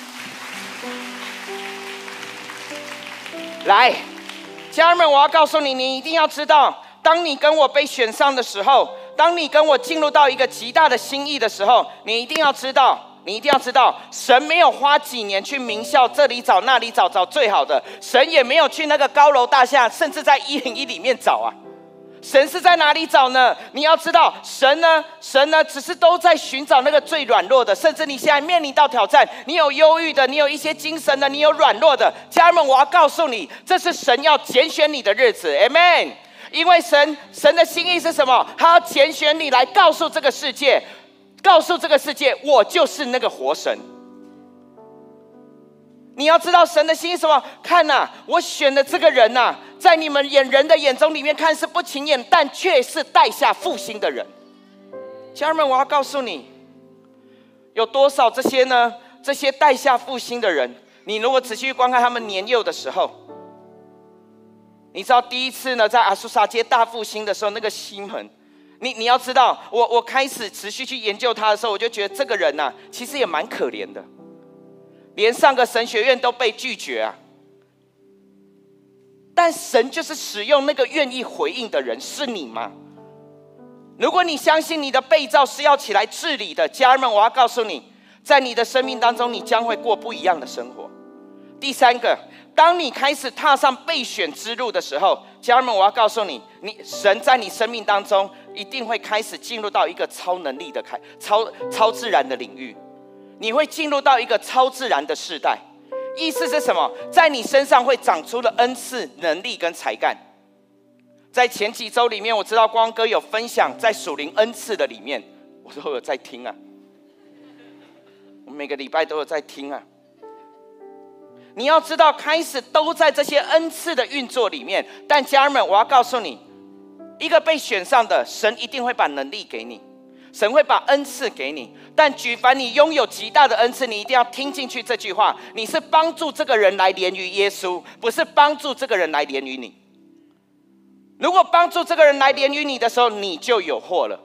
来，家人们，我要告诉你，你一定要知道，当你跟我被选上的时候，当你跟我进入到一个极大的心意的时候，你一定要知道，你一定要知道，神没有花几年去名校这里找那里找找最好的，神也没有去那个高楼大厦，甚至在一零一里面找啊。神是在哪里找呢？你要知道，神呢，神呢，只是都在寻找那个最软弱的。甚至你现在面临到挑战，你有忧郁的，你有一些精神的，你有软弱的。家人们，我要告诉你，这是神要拣选你的日子 ，Amen。因为神，神的心意是什么？他要拣选你来告诉这个世界，告诉这个世界，我就是那个活神。你要知道神的心意是什么？看呐、啊，我选的这个人呐、啊，在你们眼人的眼中里面看是不起眼，但却是带下复兴的人。家人们，我要告诉你，有多少这些呢？这些带下复兴的人，你如果仔细观看他们年幼的时候，你知道第一次呢，在阿苏沙街大复兴的时候，那个西门，你你要知道，我我开始持续去研究他的时候，我就觉得这个人呐、啊，其实也蛮可怜的。连上个神学院都被拒绝啊！但神就是使用那个愿意回应的人，是你吗？如果你相信你的被造是要起来治理的，家人们，我要告诉你，在你的生命当中，你将会过不一样的生活。第三个，当你开始踏上被选之路的时候，家人们，我要告诉你，你神在你生命当中一定会开始进入到一个超能力的开超超自然的领域。你会进入到一个超自然的世代，意思是什么？在你身上会长出了恩赐、能力跟才干。在前几周里面，我知道光哥有分享在属灵恩赐的里面，我都有在听啊，我每个礼拜都有在听啊。你要知道，开始都在这些恩赐的运作里面，但家人们，我要告诉你，一个被选上的，神一定会把能力给你。神会把恩赐给你，但举凡你拥有极大的恩赐，你一定要听进去这句话：你是帮助这个人来连于耶稣，不是帮助这个人来连于你。如果帮助这个人来连于你的时候，你就有祸了。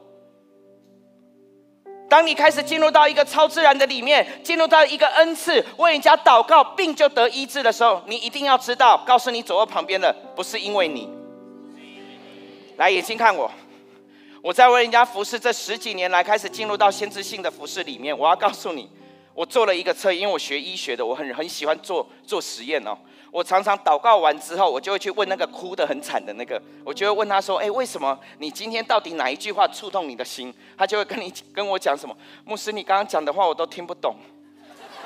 当你开始进入到一个超自然的里面，进入到一个恩赐，为人家祷告，病就得医治的时候，你一定要知道，告诉你左右旁边的，不是因为你。来，眼睛看我。我在为人家服侍这十几年来，开始进入到先知性的服侍里面。我要告诉你，我做了一个测验，因为我学医学的，我很很喜欢做做实验哦。我常常祷告完之后，我就会去问那个哭得很惨的那个，我就会问他说：“哎，为什么你今天到底哪一句话触动你的心？”他就会跟你跟我讲什么：“牧师，你刚刚讲的话我都听不懂。”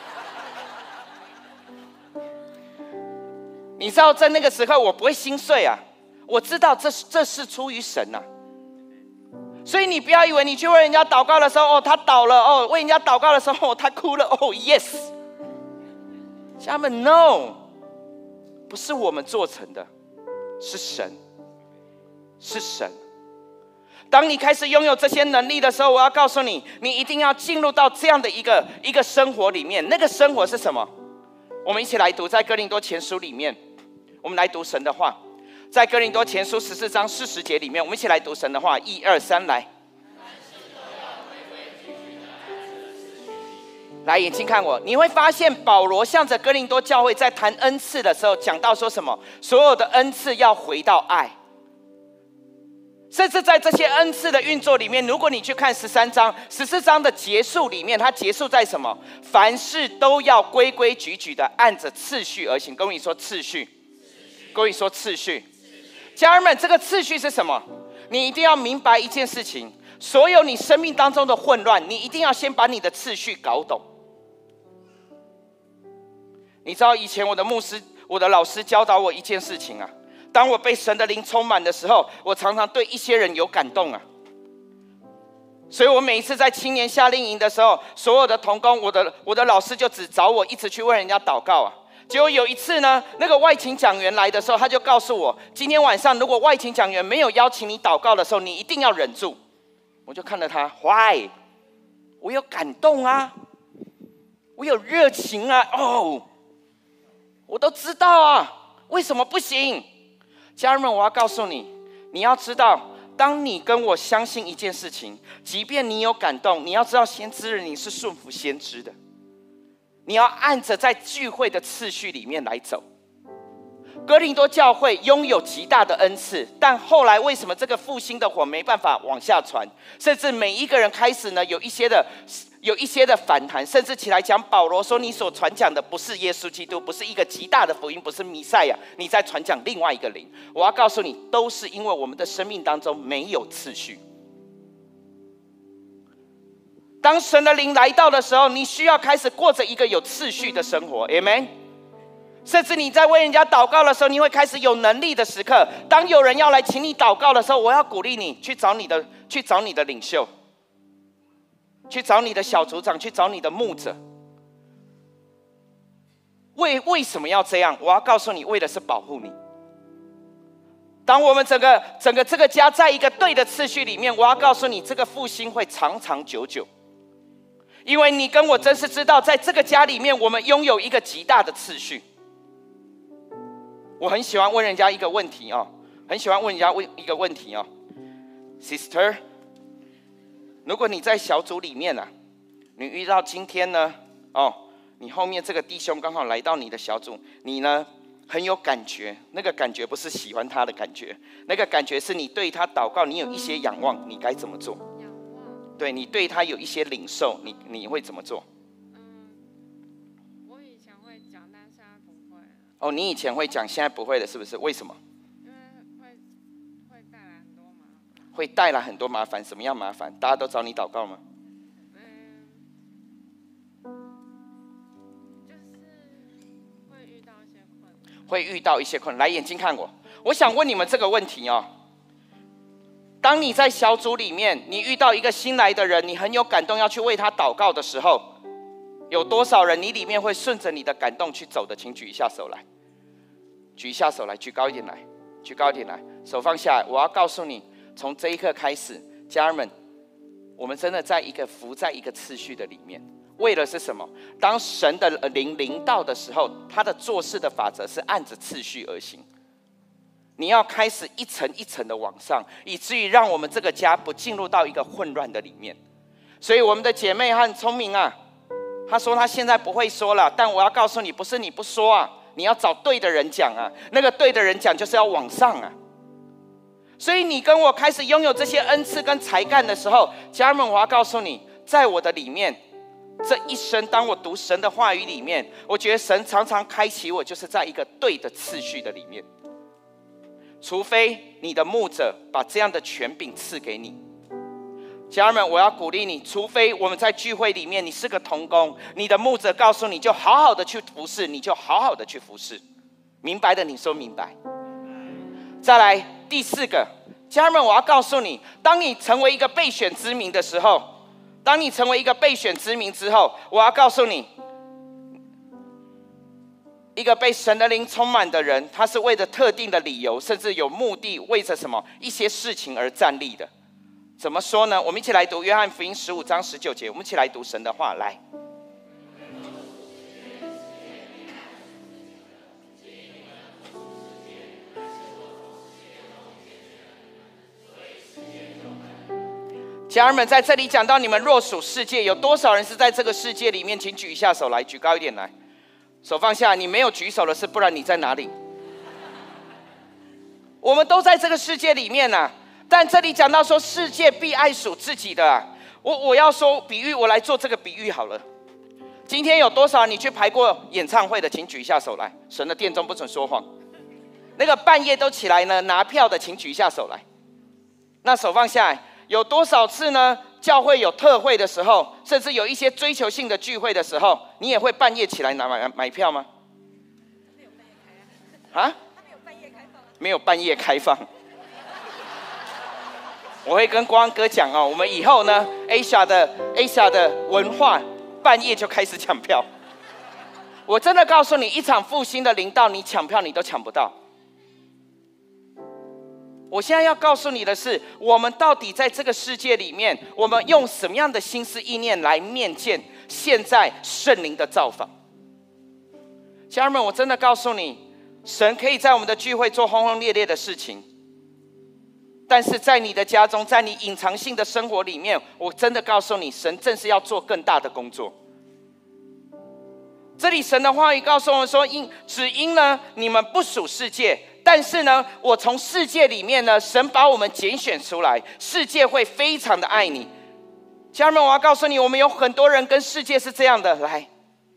你知道在那个时候我不会心碎啊，我知道这这是出于神啊。所以你不要以为你去为人家祷告的时候，哦，他倒了，哦，为人家祷告的时候，哦，他哭了，哦 ，yes。家人们 ，no， 不是我们做成的，是神，是神。当你开始拥有这些能力的时候，我要告诉你，你一定要进入到这样的一个一个生活里面。那个生活是什么？我们一起来读，在哥林多前书里面，我们来读神的话。在哥林多前书十四章四十节里面，我们一起来读神的话，一二三，来。来，眼睛看我，你会发现保罗向着哥林多教会在谈恩赐的时候，讲到说什么？所有的恩赐要回到爱。甚至在这些恩赐的运作里面，如果你去看十三章、十四章的结束里面，它结束在什么？凡事都要规规矩矩的按着次序而行。跟我说次序，跟我说次序。家人们，这个次序是什么？你一定要明白一件事情：所有你生命当中的混乱，你一定要先把你的次序搞懂。你知道以前我的牧师、我的老师教导我一件事情啊。当我被神的灵充满的时候，我常常对一些人有感动啊。所以我每一次在青年夏令营的时候，所有的同工，我的我的老师就只找我一直去为人家祷告啊。结果有一次呢，那个外勤讲员来的时候，他就告诉我，今天晚上如果外勤讲员没有邀请你祷告的时候，你一定要忍住。我就看着他 ，Why？ 我有感动啊，我有热情啊，哦，我都知道啊，为什么不行？家人们，我要告诉你，你要知道，当你跟我相信一件事情，即便你有感动，你要知道先知人你是顺服先知的，你要按着在聚会的次序里面来走。哥林多教会拥有极大的恩赐，但后来为什么这个复兴的火没办法往下传，甚至每一个人开始呢有一些的有一些的反弹，甚至起来讲保罗说，你所传讲的不是耶稣基督，不是一个极大的福音，不是弥赛亚，你在传讲另外一个灵。我要告诉你，都是因为我们的生命当中没有次序。当神的灵来到的时候，你需要开始过着一个有次序的生活 Amen。 甚至你在为人家祷告的时候，你会开始有能力的时刻。当有人要来请你祷告的时候，我要鼓励你去找你的去找你的领袖，去找你的小组长，去找你的牧者。为为什么要这样？我要告诉你，为的是保护你。当我们整个整个这个家在一个对的次序里面，我要告诉你，这个复兴会长长久久。因为你跟我真是知道，在这个家里面，我们拥有一个极大的次序。我很喜欢问人家一个问题哦，很喜欢问人家问一个问题哦 ，Sister， 如果你在小组里面啊，你遇到今天呢，哦，你后面这个弟兄刚好来到你的小组，你呢很有感觉，那个感觉不是喜欢他的感觉，那个感觉是你对他祷告，你有一些仰望，你该怎么做？仰望。对，你对他有一些领受，你你会怎么做？哦，你以前会讲，现在不会了，是不是？为什么？ 因为会会带来很多麻烦。 会带来很多麻烦，什么样麻烦？大家都找你祷告吗？ 嗯，就是会遇到一些困难。 会遇到一些困难。来，眼睛看我，我想问你们这个问题哦。当你在小组里面，你遇到一个新来的人，你很有感动，要去为他祷告的时候，有多少人你里面会顺着你的感动去走的？请举一下手来，举一下手来，举高一点来，举高一点来，手放下来。我要告诉你，从这一刻开始，家人们，我们真的在一个服在一个次序的里面，为的是什么？当神的灵临到的时候，他的做事的法则是按着次序而行。你要开始一层一层的往上，以至于让我们这个家不进入到一个混乱的里面。所以我们的姐妹很聪明啊，她说她现在不会说了，但我要告诉你，不是你不说啊，你要找对的人讲啊，那个对的人讲就是要往上啊。所以你跟我开始拥有这些恩赐跟才干的时候，家人们，我要告诉你，在我的里面，这一生当我读神的话语里面，我觉得神常常开启我，就是在一个对的次序的里面。除非你的牧者把这样的权柄赐给你，家人们，我要鼓励你，除非我们在聚会里面，你是个同工，你的牧者告诉你就好好的去服侍，你就好好的去服侍。 明白的你说明白。再来第四个，家人们，我要告诉你，当你成为一个被选之民的时候，当你成为一个被选之民之后，我要告诉你，一个被神的灵充满的人，他是为着特定的理由，甚至有目的，为着什么一些事情而站立的。怎么说呢？我们一起来读约翰福音十五章十九节，我们一起来读神的话。来，家人们，在这里讲到你们若属世界，有多少人是在这个世界里面？请举一下手来，举高一点来，手放下。你没有举手的是，不然你在哪里？我们都在这个世界里面啊。但这里讲到说，世界必爱属自己的、啊。我我要说比喻，我来做这个比喻好了。今天有多少人你去排过演唱会的，请举一下手来。神的殿中不准说谎。那个半夜都起来呢拿票的，请举一下手来。那手放下来。有多少次呢？教会有特会的时候，甚至有一些追求性的聚会的时候，你也会半夜起来拿 买, 买票吗？啊？没有半夜开放。我会跟光哥讲哦，我们以后呢 ，Asia 的 Asia 的文化，半夜就开始抢票。我真的告诉你，一场复兴的临到，你抢票你都抢不到。我现在要告诉你的是，我们到底在这个世界里面，我们用什么样的心思意念来面见现在圣灵的造访？家人们，我真的告诉你，神可以在我们的聚会做轰轰烈烈的事情，但是在你的家中，在你隐藏性的生活里面，我真的告诉你，神正是要做更大的工作。这里神的话语告诉我们说，因只因呢你们不属世界，但是呢我从世界里面呢，神把我们拣选出来，世界会非常的爱你。家人们，我要告诉你，我们有很多人跟世界是这样的。来，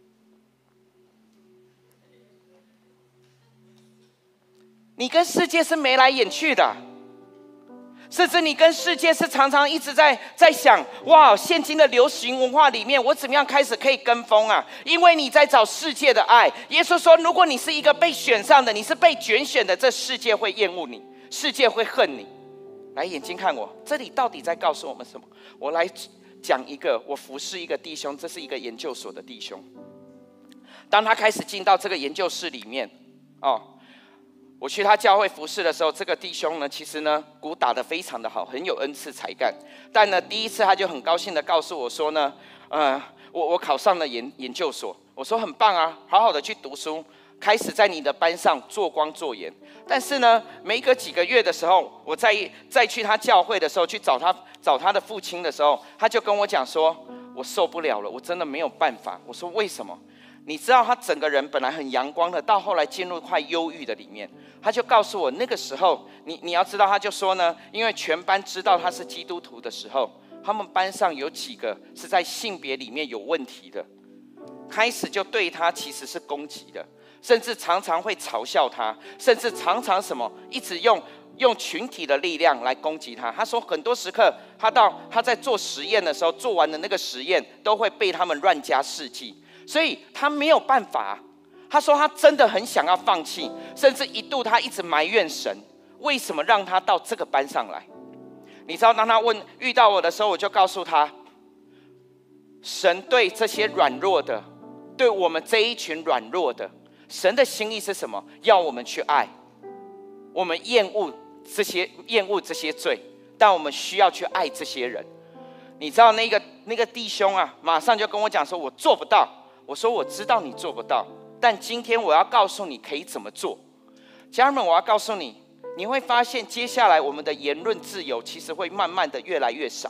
你跟世界是眉来眼去的，甚至你跟世界是常常一直在在想，哇，现今的流行文化里面，我怎么样开始可以跟风啊？因为你在找世界的爱。耶稣说，如果你是一个被选上的，你是被拣选的，这世界会厌恶你，世界会恨你。来，眼睛看我，这里到底在告诉我们什么？我来讲一个，我服侍一个弟兄，这是一个研究所的弟兄。当他开始进到这个研究室里面，哦。我去他教会服侍的时候，这个弟兄呢，其实呢，鼓打得非常的好，很有恩赐才干。但呢，第一次他就很高兴的告诉我说呢，呃，我我考上了研研究所。我说很棒啊，好好的去读书，开始在你的班上做光做盐。但是呢，没隔几个月的时候，我再再去他教会的时候，去找他找他的父亲的时候，他就跟我讲说，我受不了了，我真的没有办法。我说为什么？你知道他整个人本来很阳光的，到后来进入快忧郁的里面。他就告诉我，那个时候你你要知道，他就说呢，因为全班知道他是基督徒的时候，他们班上有几个是在性别里面有问题的，开始就对他其实是攻击的，甚至常常会嘲笑他，甚至常常什么一直用用群体的力量来攻击他。他说很多时刻，他到他在做实验的时候，做完的那个实验都会被他们乱加试剂。所以他没有办法，他说他真的很想要放弃，甚至一度他一直埋怨神，为什么让他到这个班上来？你知道，当他问遇到我的时候，我就告诉他，神对这些软弱的，对我们这一群软弱的，神的心意是什么？要我们去爱，我们厌恶这些厌恶这些罪，但我们需要去爱这些人。你知道那个那个弟兄啊，马上就跟我讲说，我做不到。我说我知道你做不到，但今天我要告诉你可以怎么做。家人们，我要告诉你，你会发现接下来我们的言论自由其实会慢慢的越来越少。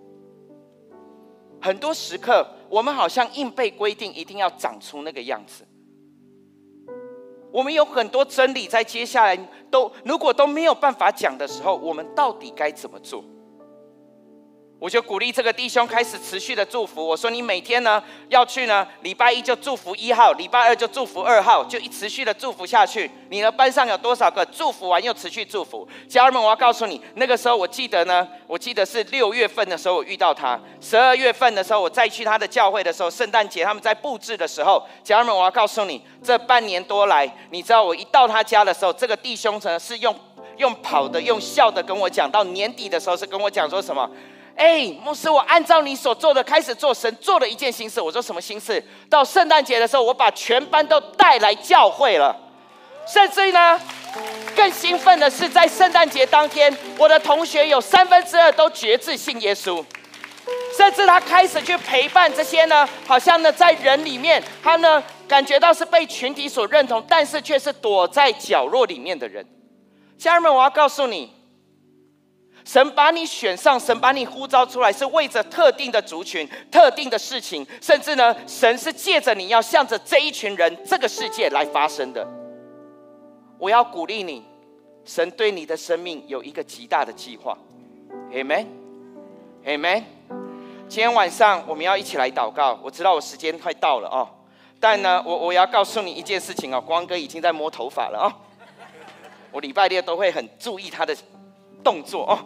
很多时刻我们好像硬被规定一定要长出那个样子。我们有很多真理在接下来都如果都没有办法讲的时候，我们到底该怎么做？ 我就鼓励这个弟兄开始持续的祝福。我说你每天呢要去呢，礼拜一就祝福一号，礼拜二就祝福二号，就一持续的祝福下去。你的班上有多少个祝福完又持续祝福？家人们，我要告诉你，那个时候我记得呢，我记得是六月份的时候我遇到他，十二月份的时候我再去他的教会的时候，圣诞节他们在布置的时候，家人们，我要告诉你，这半年多来，你知道我一到他家的时候，这个弟兄呢是用用跑的、用笑的跟我讲，到年底的时候是跟我讲说什么？哎，牧师，我按照你所做的开始做，神做了一件新事。我说什么新事？到圣诞节的时候，我把全班都带来教会了，甚至呢，更兴奋的是，在圣诞节当天，我的同学有三分之二都决志信耶稣，甚至他开始去陪伴这些呢，好像呢在人里面，他呢感觉到是被群体所认同，但是却是躲在角落里面的人。家人们，我要告诉你。神把你选上，神把你呼召出来，是为着特定的族群、特定的事情，甚至呢，神是借着你要向着这一群人、这个世界来发生的。我要鼓励你，神对你的生命有一个极大的计划。Amen， Amen。今天晚上我们要一起来祷告。我知道我时间快到了哦，但呢，我我要告诉你一件事情哦，光哥已经在摸头发了哦。我礼拜六都会很注意他的动作哦。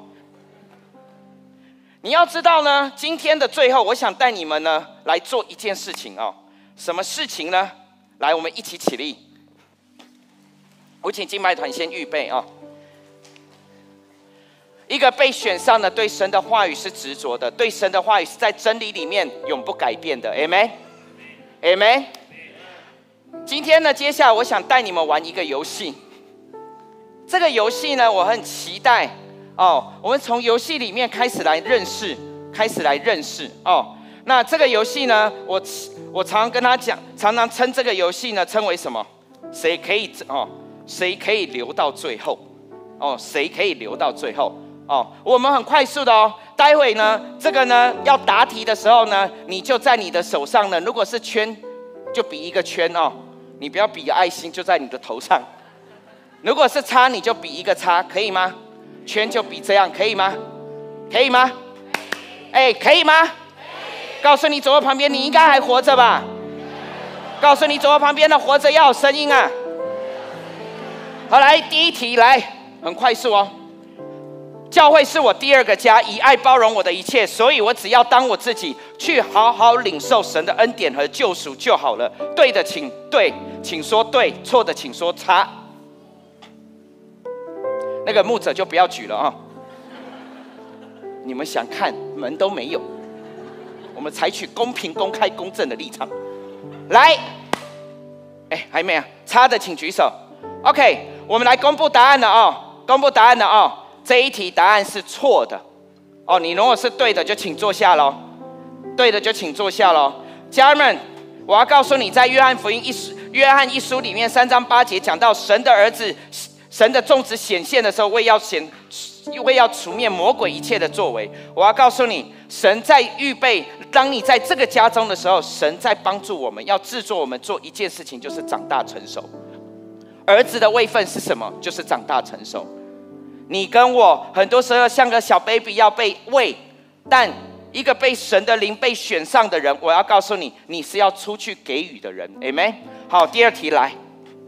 你要知道呢，今天的最后，我想带你们呢来做一件事情哦。什么事情呢？来，我们一起起立。我请敬拜团先预备哦。一个被选上的，对神的话语是执着的，对神的话语是在真理里面永不改变的。Amen， Amen。今天呢，接下来我想带你们玩一个游戏。这个游戏呢，我很期待。哦，我们从游戏里面开始来认识，开始来认识哦。那这个游戏呢，我我常常跟他讲，常常称这个游戏呢称为什么？谁可以哦？谁可以留到最后？哦，谁可以留到最后？哦，我们很快速的哦。待会呢，这个呢要答题的时候呢，你就在你的手上呢，如果是圈，就比一个圈哦，你不要比个爱心，就在你的头上。如果是叉，你就比一个叉，可以吗？圈就比这样，可以吗？可以吗？哎，可以吗？告诉你左右旁边，你应该还活着吧？告诉你左右旁边的活着要有声音啊！好，来第一题，来很快速哦。教会是我第二个家，以爱包容我的一切，所以我只要当我自己，去好好领受神的恩典和救赎就好了。对的，请对，请说对；错的，请说差。那个牧者就不要举了啊、哦！你们想看门都没有，我们采取公平、公开、公正的立场。来，哎，还没啊？差的请举手。OK， 我们来公布答案了哦，公布答案了哦。这一题答案是错的哦。你如果是对的，就请坐下喽。对的就请坐下喽。家人们，我要告诉你，在约翰福音一书、约翰一书里面三章八节讲到神的儿子。神的种子显现的时候，为要显，为要除灭魔鬼一切的作为。我要告诉你，神在预备，当你在这个家中的时候，神在帮助我们，要制作我们做一件事情，就是长大成熟。儿子的位分是什么？就是长大成熟。你跟我很多时候像个小 baby 要被喂，但一个被神的灵被选上的人，我要告诉你，你是要出去给予的人。Amen。好，第二题来。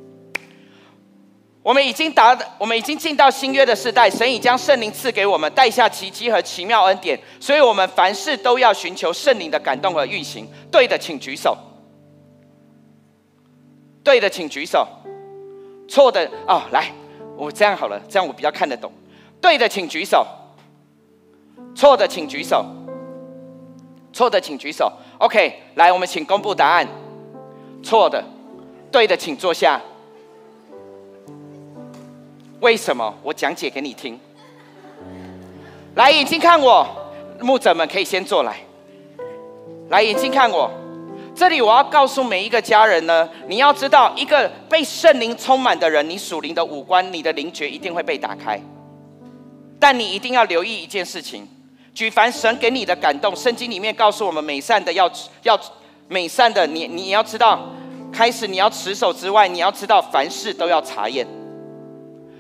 我们已经达，我们已经进到新约的时代，神已将圣灵赐给我们，带下奇迹和奇妙恩典，所以我们凡事都要寻求圣灵的感动和运行。对的，请举手。对的，请举手。错的哦，来，我这样好了，这样我比较看得懂。对的，请举手。错的，请举手。错的，请举手。OK， 来，我们请公布答案。错的，对的，请坐下。为什么？我讲解给你听。来，眼睛看我，牧者们可以先坐来。来，眼睛看我。这里我要告诉每一个家人呢，你要知道，一个被圣灵充满的人，你属灵的五官、你的灵觉一定会被打开。但你一定要留意一件事情：举凡神给你的感动，圣经里面告诉我们，美善的要要美善的，你你要知道，开始你要持守之外，你要知道凡事都要查验。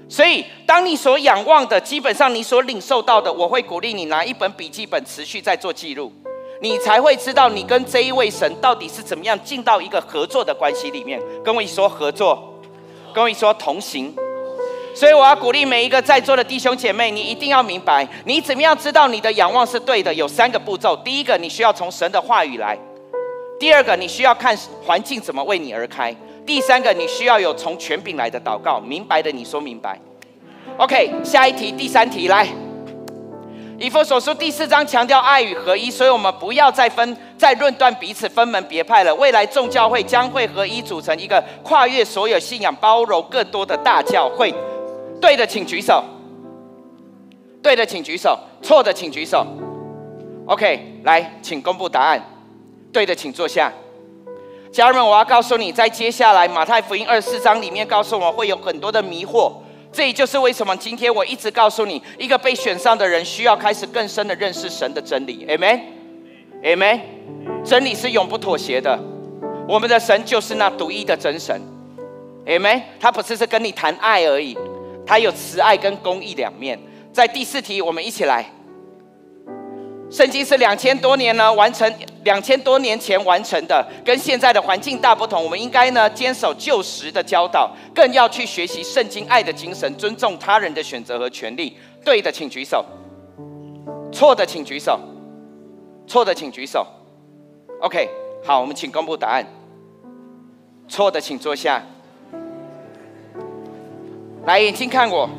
所以，当你所仰望的，基本上你所领受到的，我会鼓励你拿一本笔记本，持续在做记录，你才会知道你跟这一位神到底是怎么样进到一个合作的关系里面。跟我一起说合作，跟我一起说同行。所以我要鼓励每一个在座的弟兄姐妹，你一定要明白，你怎么样知道你的仰望是对的？有三个步骤。第一个，你需要从神的话语来；第二个，你需要看环境怎么为你而开；第三个，你需要有从权柄来的祷告。明白的你说明白。OK， 下一题，第三题来。以弗所书第四章强调爱与合一，所以我们不要再分、再论断彼此分门别派了。未来众教会将会合一，组成一个跨越所有信仰、包容更多的大教会。对的，请举手；对的，请举手；错的，请举手。OK， 来，请公布答案。对的，请坐下。家人们，我要告诉你，在接下来马太福音二十四章里面告诉我们会有很多的迷惑。这也就是为什么今天我一直告诉你，一个被选上的人需要开始更深的认识神的真理。 Amen Amen， 真理是永不妥协的，我们的神就是那独一的真神。 Amen， 他不是是跟你谈爱而已，他有慈爱跟公义两面。在第四题，我们一起来。圣经是两千多年呢完成，两千多年前完成的，跟现在的环境大不同。我们应该呢坚守旧时的教导，更要去学习圣经爱的精神，尊重他人的选择和权利。对的，请举手；错的，请举手；错的，请举手。OK， 好，我们请公布答案。错的，请坐下。来，眼睛看我，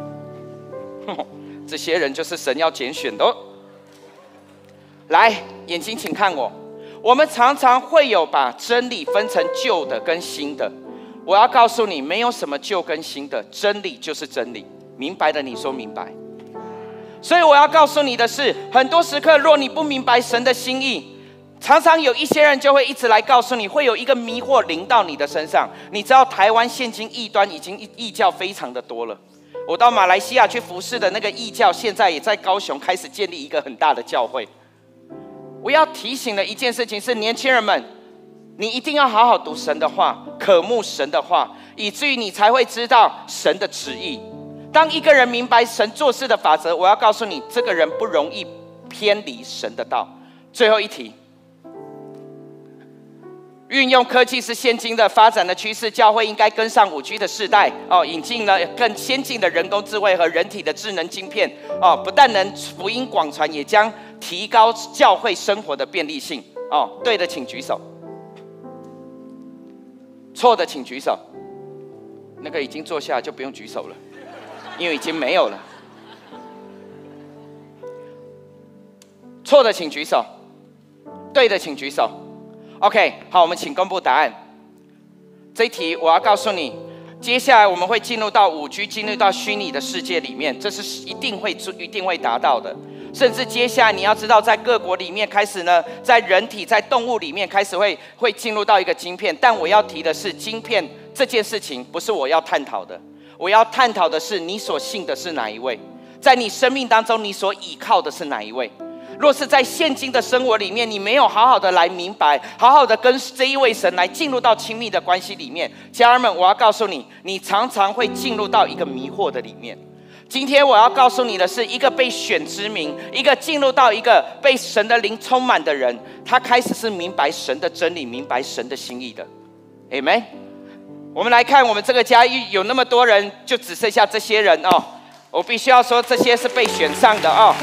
这些人就是神要拣选的哦。来，眼睛请看我。我们常常会有把真理分成旧的跟新的。我要告诉你，没有什么旧跟新的，真理就是真理。明白的你说明白。所以我要告诉你的是，很多时刻若你不明白神的心意，常常有一些人就会一直来告诉你，会有一个迷惑临到你的身上。你知道台湾现今异端已经异教非常的多了。我到马来西亚去服侍的那个异教，现在也在高雄开始建立一个很大的教会。我要提醒的一件事情是，年轻人们，你一定要好好读神的话，渴慕神的话，以至于你才会知道神的旨意。当一个人明白神做事的法则，我要告诉你，这个人不容易偏离神的道。最后一题，运用科技是现今的发展的趋势，教会应该跟上 五 G 的世代哦，引进了更先进的人工智慧和人体的智能晶片哦，不但能福音广传，也将提高教会生活的便利性哦。对的，请举手；错的，请举手。那个已经坐下就不用举手了，因为已经没有了。错的，请举手；对的，请举手。OK， 好，我们请公布答案。这一题我要告诉你，接下来我们会进入到 五 G， 进入到虚拟的世界里面，这是一定会一定会达到的。甚至接下来你要知道，在各国里面开始呢，在人体、在动物里面开始会会进入到一个晶片。但我要提的是，晶片这件事情不是我要探讨的，我要探讨的是你所信的是哪一位，在你生命当中你所倚靠的是哪一位。若是在现今的生活里面，你没有好好的来明白，好好的跟这一位神来进入到亲密的关系里面，家人们，我要告诉你，你常常会进入到一个迷惑的里面。今天我要告诉你的是，一个被选之民，一个进入到一个被神的灵充满的人，他开始是明白神的真理，明白神的心意的。Amen。我们来看，我们这个家有那么多人，就只剩下这些人哦。我必须要说，这些是被选上的哦。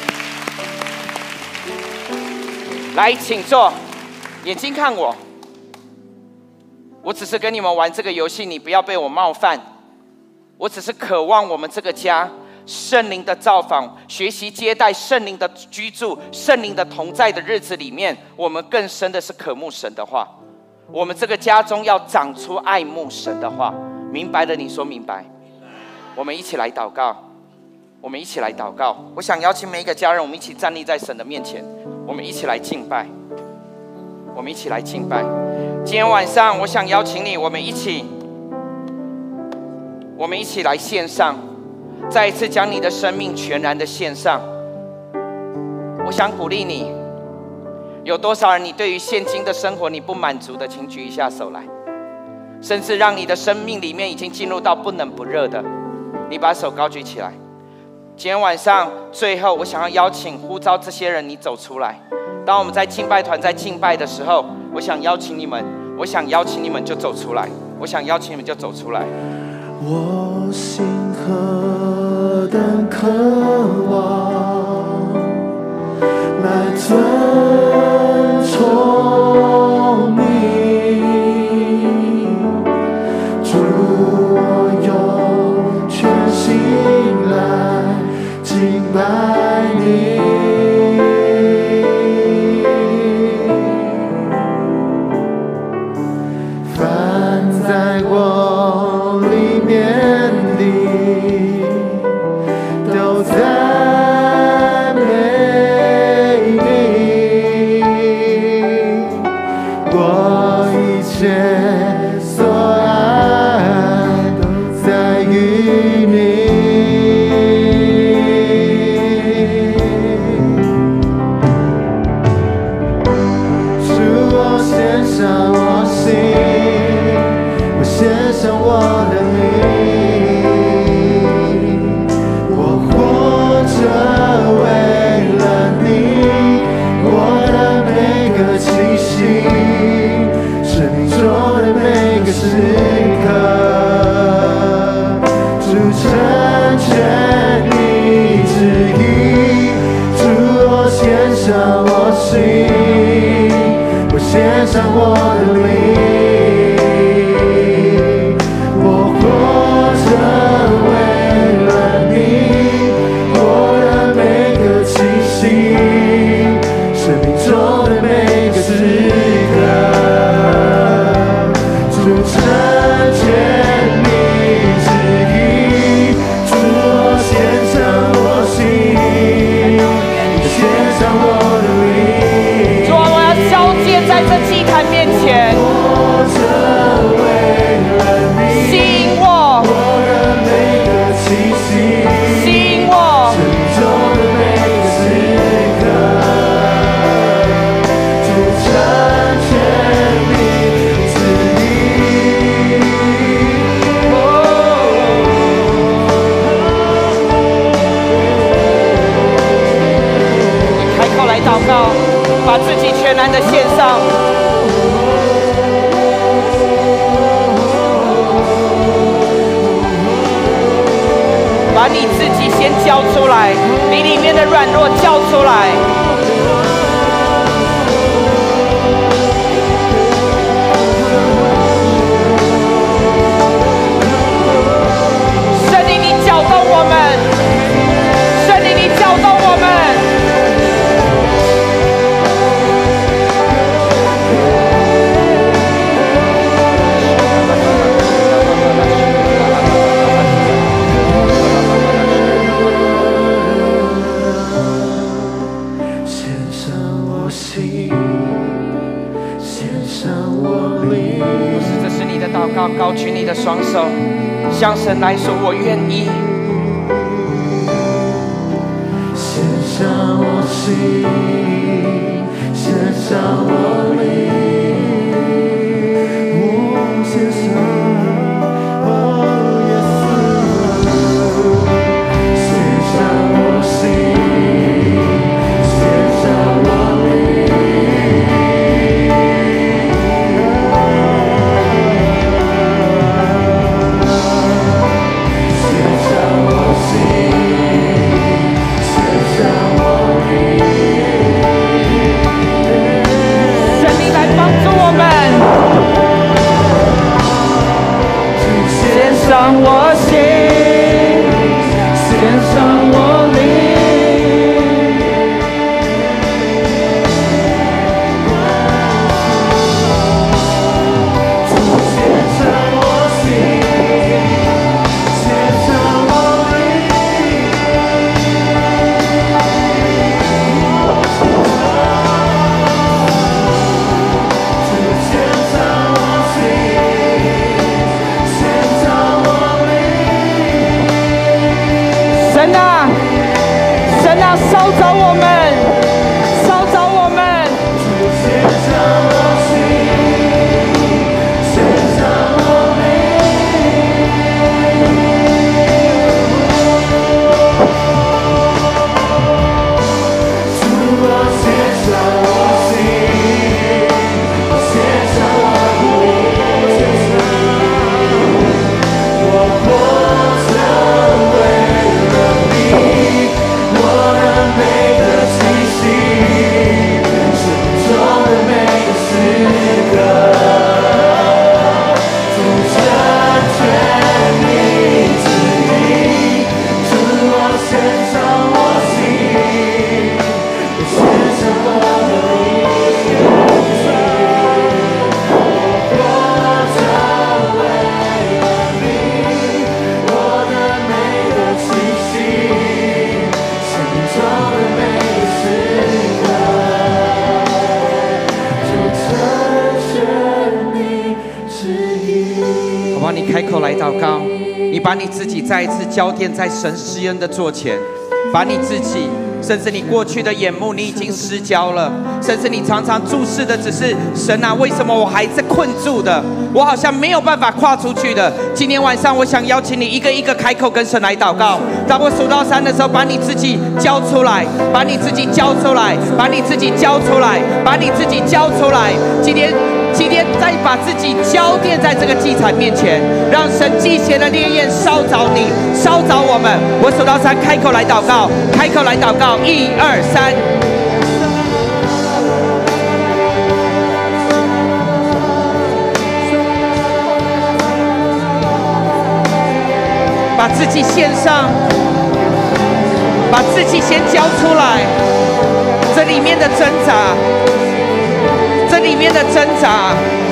来，请坐，眼睛看我。我只是跟你们玩这个游戏，你不要被我冒犯。我只是渴望我们这个家圣灵的造访，学习接待圣灵的居住，圣灵的同在的日子里面，我们更深的是渴慕神的话。我们这个家中要长出爱慕神的话。明白的你说明白。我们一起来祷告，我们一起来祷告。我想邀请每一个家人，我们一起站立在神的面前，我们一起来敬拜，我们一起来敬拜。今天晚上我想邀请你，我们一起我们一起来献上，再一次将你的生命全然的献上。我想鼓励你，有多少人你对于现今的生活你不满足的，请举一下手来。甚至让你的生命里面已经进入到不冷不热的， 你把手高举起来。今天晚上最后，我想要邀请呼召这些人，你走出来。当我们在敬拜团在敬拜的时候，我想邀请你们，我想邀请你们就走出来，我想邀请你们就走出来。 我心何等渴望来尊崇你，主，我用全心来敬拜你。凡在我里面的，都赞美你。我一切所爱都在于你。主，我献上我心。献上我的命，我活着为了你，我的每个气息，生命中的每个时刻，主成全你旨意，主，我献上我心，我献上我的灵。 把自己全然的献上，把你自己先交出来，你里面的软弱交出来。圣灵，你搅动我们，圣灵，你搅动我们。高举你的双手，向神来说：“我愿意。” 献上我心，献上我灵，我献上，哦，耶稣，献上我心，献上我灵。 圣口来祷告，你把你自己再一次交奠在神施恩的座前，把你自己，甚至你过去的眼目，你已经失焦了，甚至你常常注视的只是神啊，为什么我还是困住的？我好像没有办法跨出去的。今天晚上，我想邀请你一个一个开口跟神来祷告。当我数到三的时候，把你自己交出来，把你自己交出来，把你自己交出来，把你自己交出来。今天。今天再把自己交奠在这个祭坛面前，让神祭邪的烈焰烧着你，烧着我们。我数到三，开口来祷告，开口来祷告，一二三。把自己献上，把自己先交出来，这里面的挣扎。这里面的挣扎，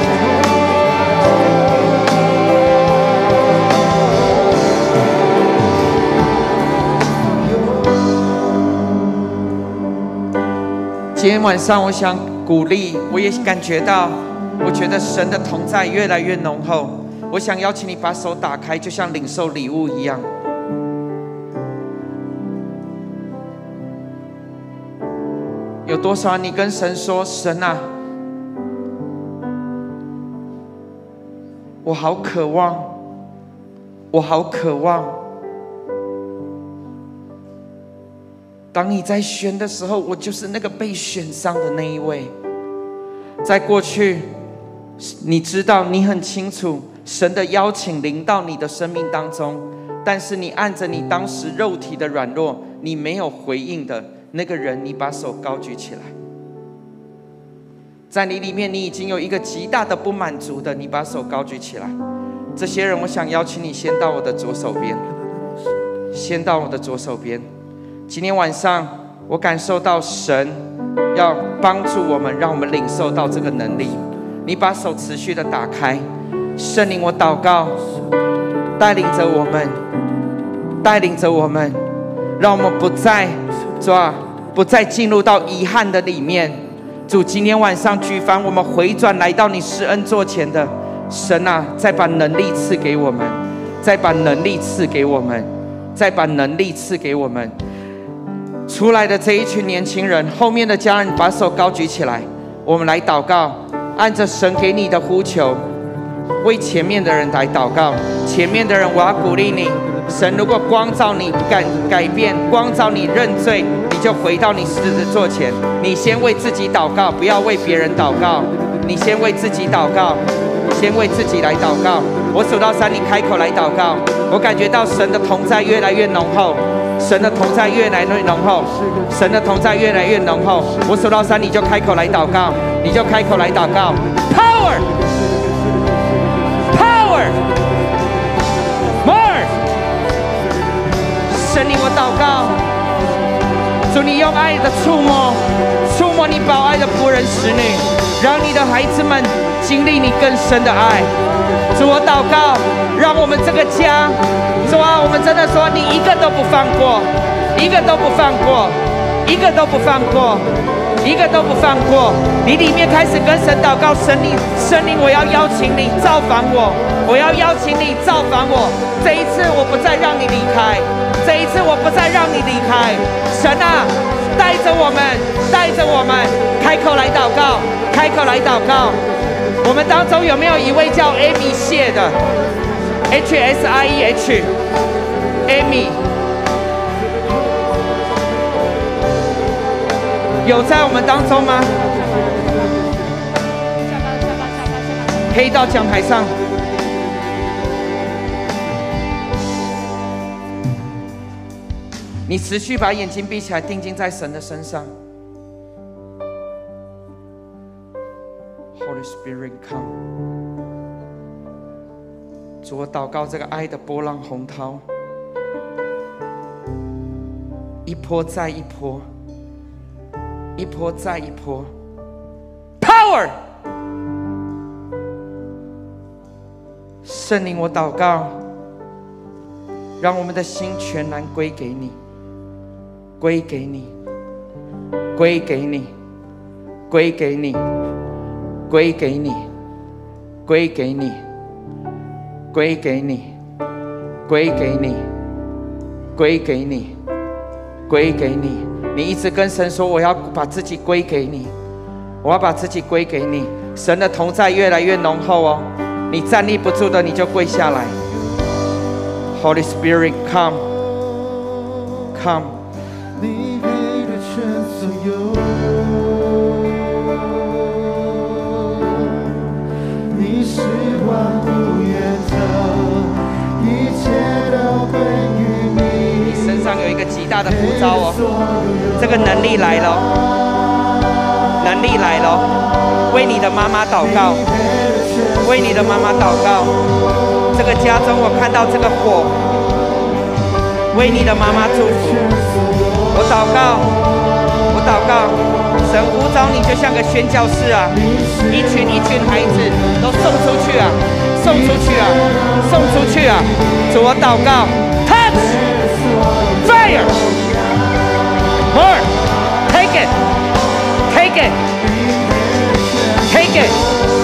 今天晚上我想鼓励，我也感觉到，我觉得神的同在越来越浓厚。我想邀请你把手打开，就像领受礼物一样。有多少你跟神说，神啊，我好渴望，我好渴望。当你在选的时候，我就是那个被选上的那一位。在过去，你知道，你很清楚，神的邀请临到你的生命当中，但是你按着你当时肉体的软弱，你没有回应的那个人，你把手高举起来。在你里面，你已经有一个极大的不满足的，你把手高举起来。这些人，我想邀请你先到我的左手边，先到我的左手边。今天晚上，我感受到神要帮助我们，让我们领受到这个能力。你把手持续的打开，圣灵，我祷告，带领着我们，带领着我们，让我们不再，主啊，不再进入到遗憾的里面。主，今天晚上举凡我们回转来到你施恩座前的神啊，再把能力赐给我们，再把能力赐给我们，再把能力赐给我们。出来的这一群年轻人，后面的家人把手高举起来，我们来祷告，按着神给你的呼求，为前面的人来祷告。前面的人，我要鼓励你，神如果光照你改改变，光照你认罪，你就回到你十字座前，你先为自己祷告，不要为别人祷告，你先为自己祷告，先为自己来祷告。我数到三，你开口来祷告。我感觉到神的同在越来越浓厚，神的同在越来越浓厚，神的同在越来越浓厚。我数到三，你就开口来祷告，你就开口来祷告。Power, power, more。神灵，我祷告，主你用爱的触摸，触摸你宝爱的仆人使女，让你的孩子们经历你更深的爱。主，我祷告，让我们这个家，主啊，我们真的说你一个都不放过，一个都不放过，一个都不放过，一个都不放过。你里面开始跟神祷告，神灵，神灵，我要邀请你造访我，我要邀请你造访我。这一次我不再让你离开，这一次我不再让你离开。神啊，带着我们，带着我们，开口来祷告，开口来祷告。我们当中有没有一位叫 Amy 谢的 ？H S I E H Amy 有在我们当中吗？可以到讲台上。你持续把眼睛闭起来，定睛在神的身上。Holy Spirit come， 主，我祷告这个爱的波浪洪涛，一波再一波，一波再一波 ，Power！ 圣灵，我祷告，让我们的心全然归给你，归给你，归给你，归给你。归给你，归给你， 归给你，归给你，归给你，归给你。你一直跟神说，我要把自己归给你，我要把自己归给你。神的同在越来越浓厚哦，你站立不住的，你就跪下来。Holy Spirit, come, come。 你配得全所有，你是万物源头，一切都归于你。 你身上有一个极大的呼召哦，这个能力来了，能力来了，为你的妈妈祷告，为你的妈妈祷告。这个家中我看到这个火，为你的妈妈祝福。我祷告，我祷告，神呼召你就像个宣教士啊，一群一群孩子都送出去啊，送出去啊，送出去啊！主，我祷告 ，touch fire more take it take it take it。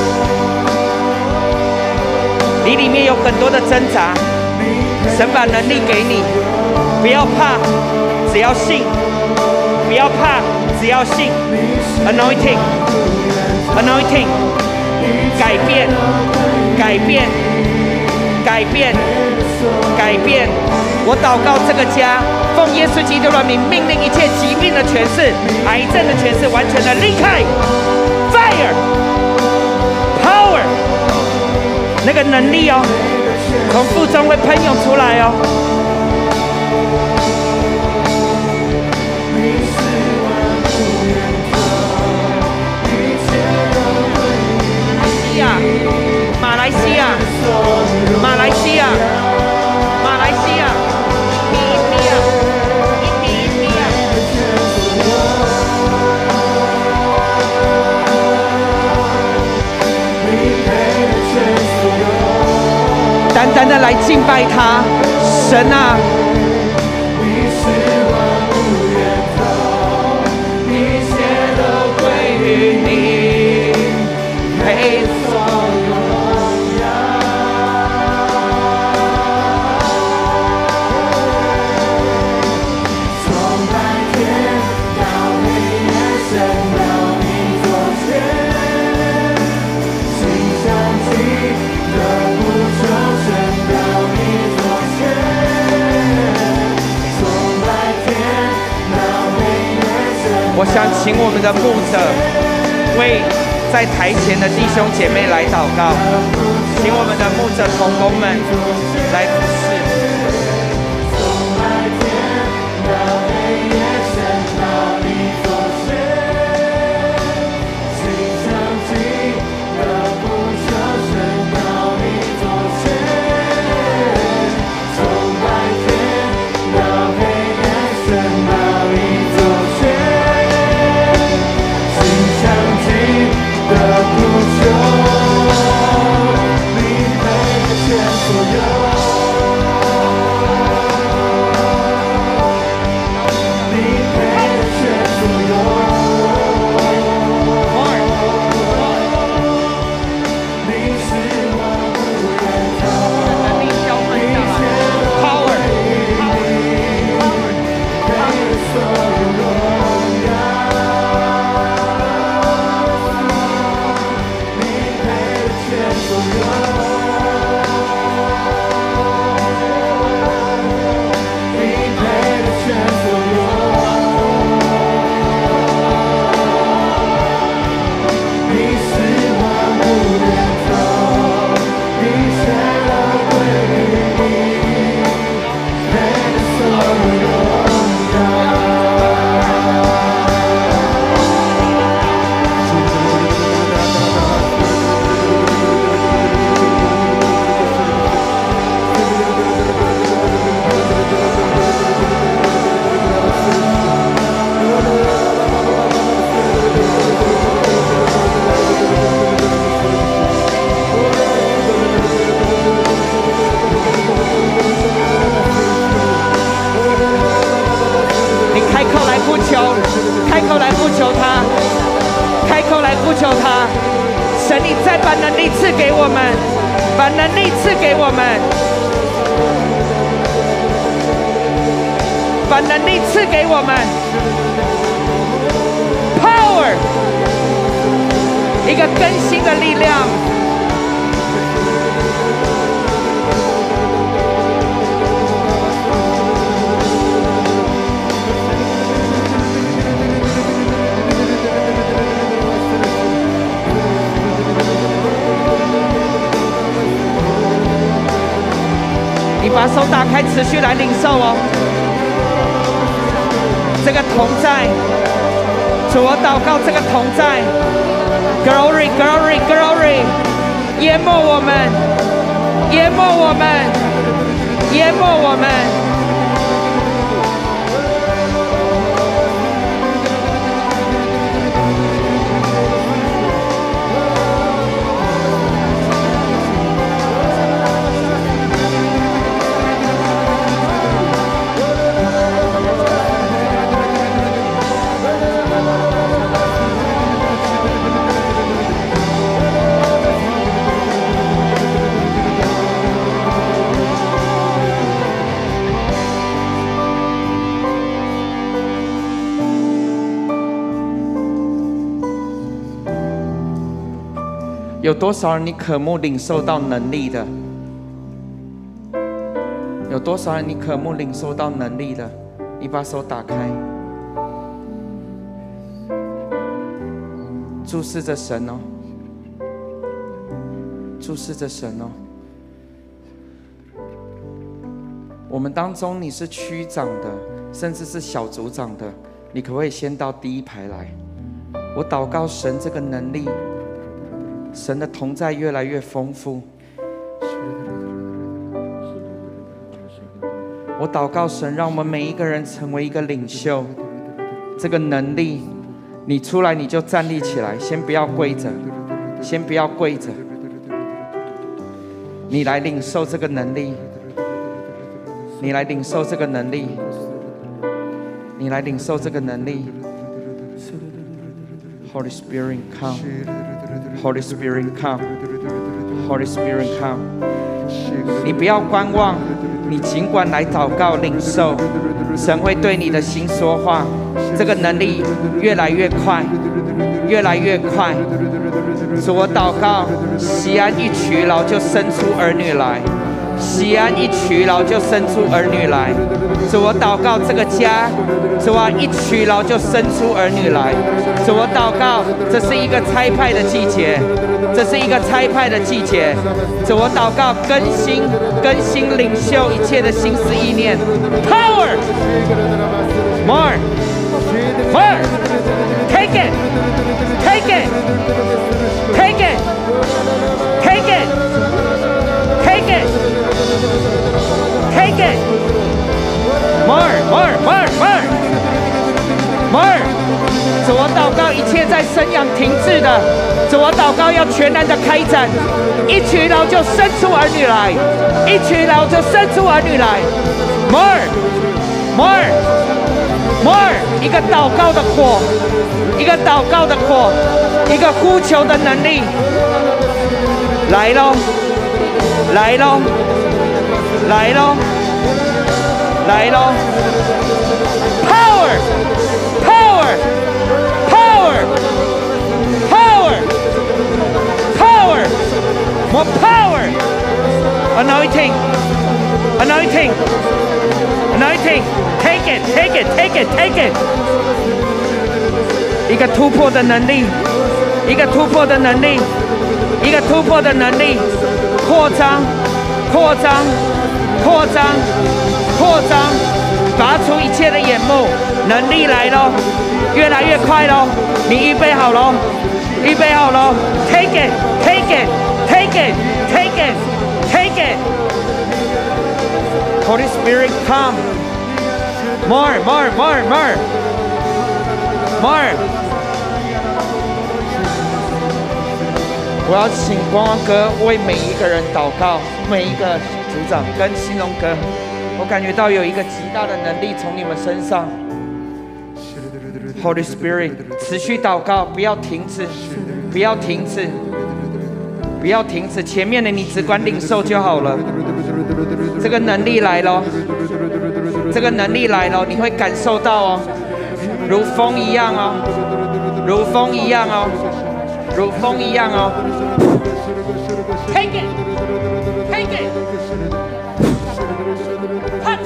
你里面有很多的挣扎，神把能力给你，不要怕。只要信，不要怕，只要信 ，anointing，anointing， anointing， 改变，改变，改变，改变。我祷告这个家，奉耶稣基督的名，命令一切疾病的权势、癌症的权势完全的离开 ，fire， power， 那个能力哦，从腹中会喷涌出来哦。马来西亚，马来西亚，马来西亚，印尼啊，印尼，印尼啊。单单的来敬拜他，神啊！你是万物源头，一切都归于你，配所有荣耀。从白天到黑夜，升到你左前，心相近的不求升到你左前。从白天到黑夜，升。我想请我们的牧者为在台前的弟兄姐妹来祷告，请我们的牧者同工们来服侍。从白天到黑夜，升到你左前，心相近的不求升到你左前。从白天到黑夜，升到你左前，心相近的不求，你配得全所有，你配得全所有。你是万物源头，一切都归于你，配得所有荣耀。开口来呼求他，开口来呼求他， 神，你再把能力赐给我们，把能力赐给我们，把能力赐给我们 ，power， 一个更新的力量。你把手打开，持续来领受哦。这个同在，主，我祷告这个同在 ，glory glory glory， 淹没我们，淹没我们，淹没我们。有多少人你渴慕领受到能力的？有多少人你渴慕领受到能力的？你把手打开，注视着神哦，注视着神哦。我们当中你是区长的，甚至是小组长的，你可不可以先到第一排来？我祷告神这个能力。神的同在越来越丰富，我祷告神，让我们每一个人成为一个领袖。这个能力，你出来你就站立起来，先不要跪着，先不要跪着，你来领受这个能力，你来领受这个能力，你来领受这个能力。Holy Spirit come。Holy Spirit come, Holy Spirit come。你不要观望，你尽管来祷告领受，神会对你的心说话。这个能力越来越快，越来越快。主，我祷告，喜安一劬劳就生出儿女来，喜安一劬劳就生出儿女来。主，我祷告这个家，主啊，一劬劳就生出儿女来。主，我祷告，这是一个差派的季节，这是一个差派的季节。主，我祷告更新、更新领袖一切的心思意念。Power, more, more, take it, take it, take it, take it, take it, take it, more, more, more, more, more。主，我祷告一切在生养停滞的，主，我祷告要全然的开展，一劬劳就生出儿女来，一劬劳就生出儿女来。More, more, more， 一个祷告的火，一个祷告的火，一个呼求的能力，来咯，来咯，来咯，来咯 ！Power, power, power, power, power, more power, anointing, anointing, anointing. Take it, take it, take it, take it. 一个突破的能力，一个突破的能力，一个突破的能力，扩张，扩张，扩张，扩张，拔除一切的眼目，能力来咯，越来越快咯，你预备好咯，预备好咯 ，Take it, take it, take it, take it, take it. Holy Spirit, come. More, more, more, more, more. 我要请光光哥为每一个人祷告，每一个组长跟新荣哥，我感觉到有一个极大的能力从你们身上。Holy Spirit， 持续祷告，不要停止，不要停止， 不要停止，前面的你只管领受就好了。这个能力来了，这个能力来了，你会感受到哦，如风一样哦，如风一样哦，如风一样哦。Take it, take it. Touch.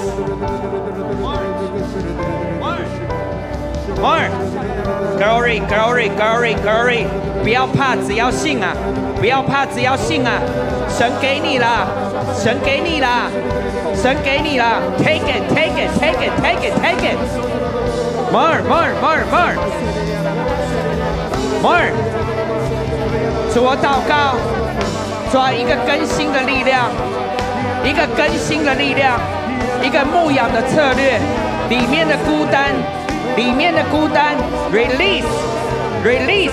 More, more, more. Glory, glory, glory, glory. 不要怕，只要信啊！不要怕，只要信啊！神给你啦，神给你啦，神给你啦 ！Take it, take it, take it, take it, take it. More, more, more, more, more. 主，我祷告，主啊，一个更新的力量，一个更新的力量，一个牧养的策略，里面的孤单，里面的孤单 ，release, release.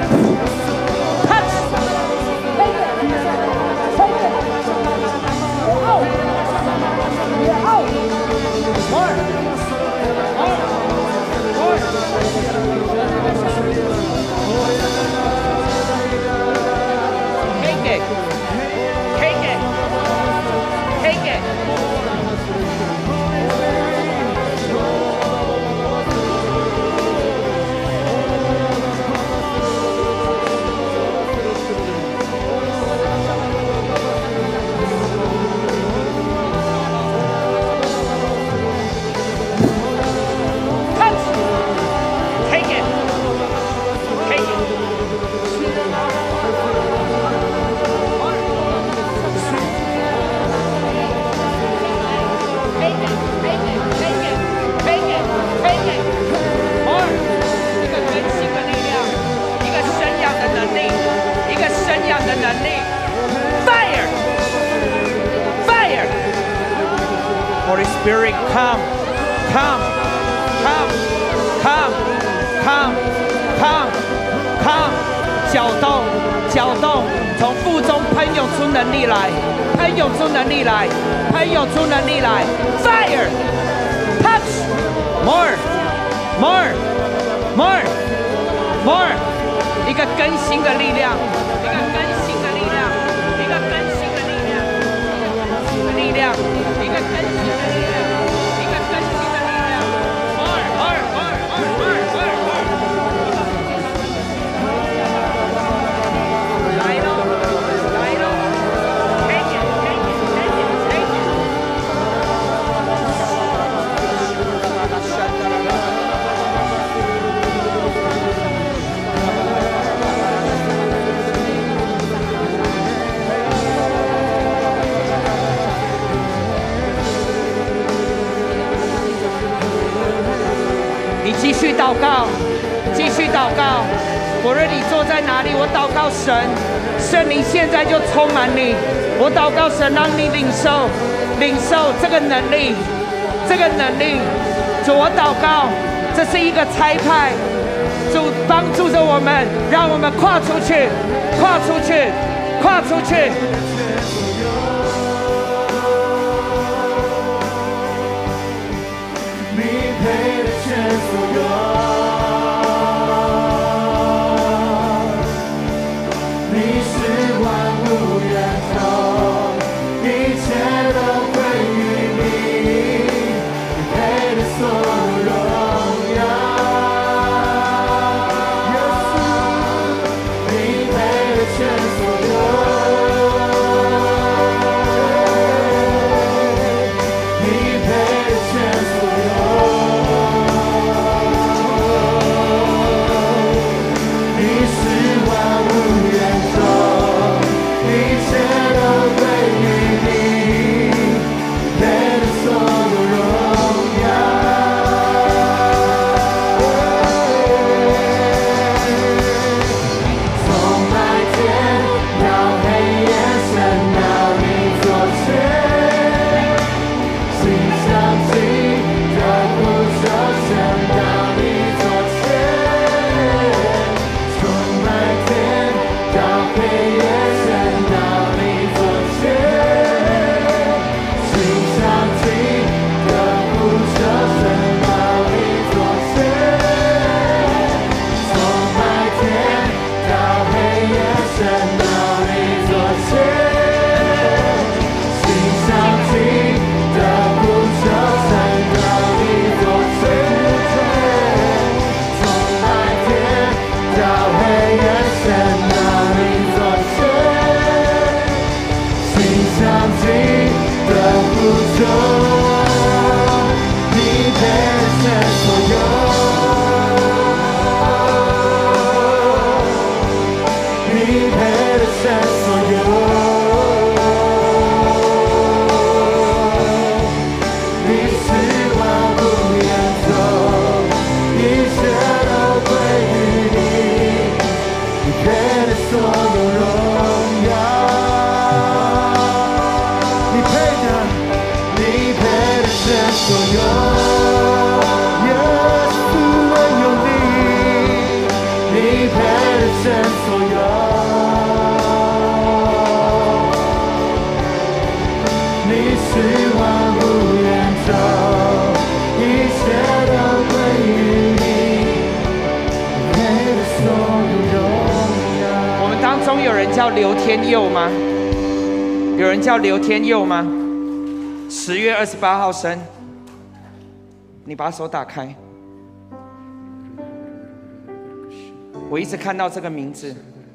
Spirit, come, come, come, come, come, come, come， 搅动，搅动，从腹中喷涌出能力来，喷涌出能力来，喷涌出能力来 ，Fire, touch, more, more, more, more， 一个更新的力量，一个更新的力量，一个更新的力量，力量，一个更新的力量。继续祷告，继续祷告。无论你坐在哪里，我祷告神，圣灵现在就充满你。我祷告神，让你领受，领受这个能力，这个能力。主，我祷告，这是一个差派，主帮助着我们，让我们跨出去，跨出去，跨出去。 全所有。 身所有，你是万物源头，一切都归于你，给的所有荣耀。 我们当中有人叫刘天佑吗？有人叫刘天佑吗？十月二十八号生，你把手打开。我一直看到这个名字，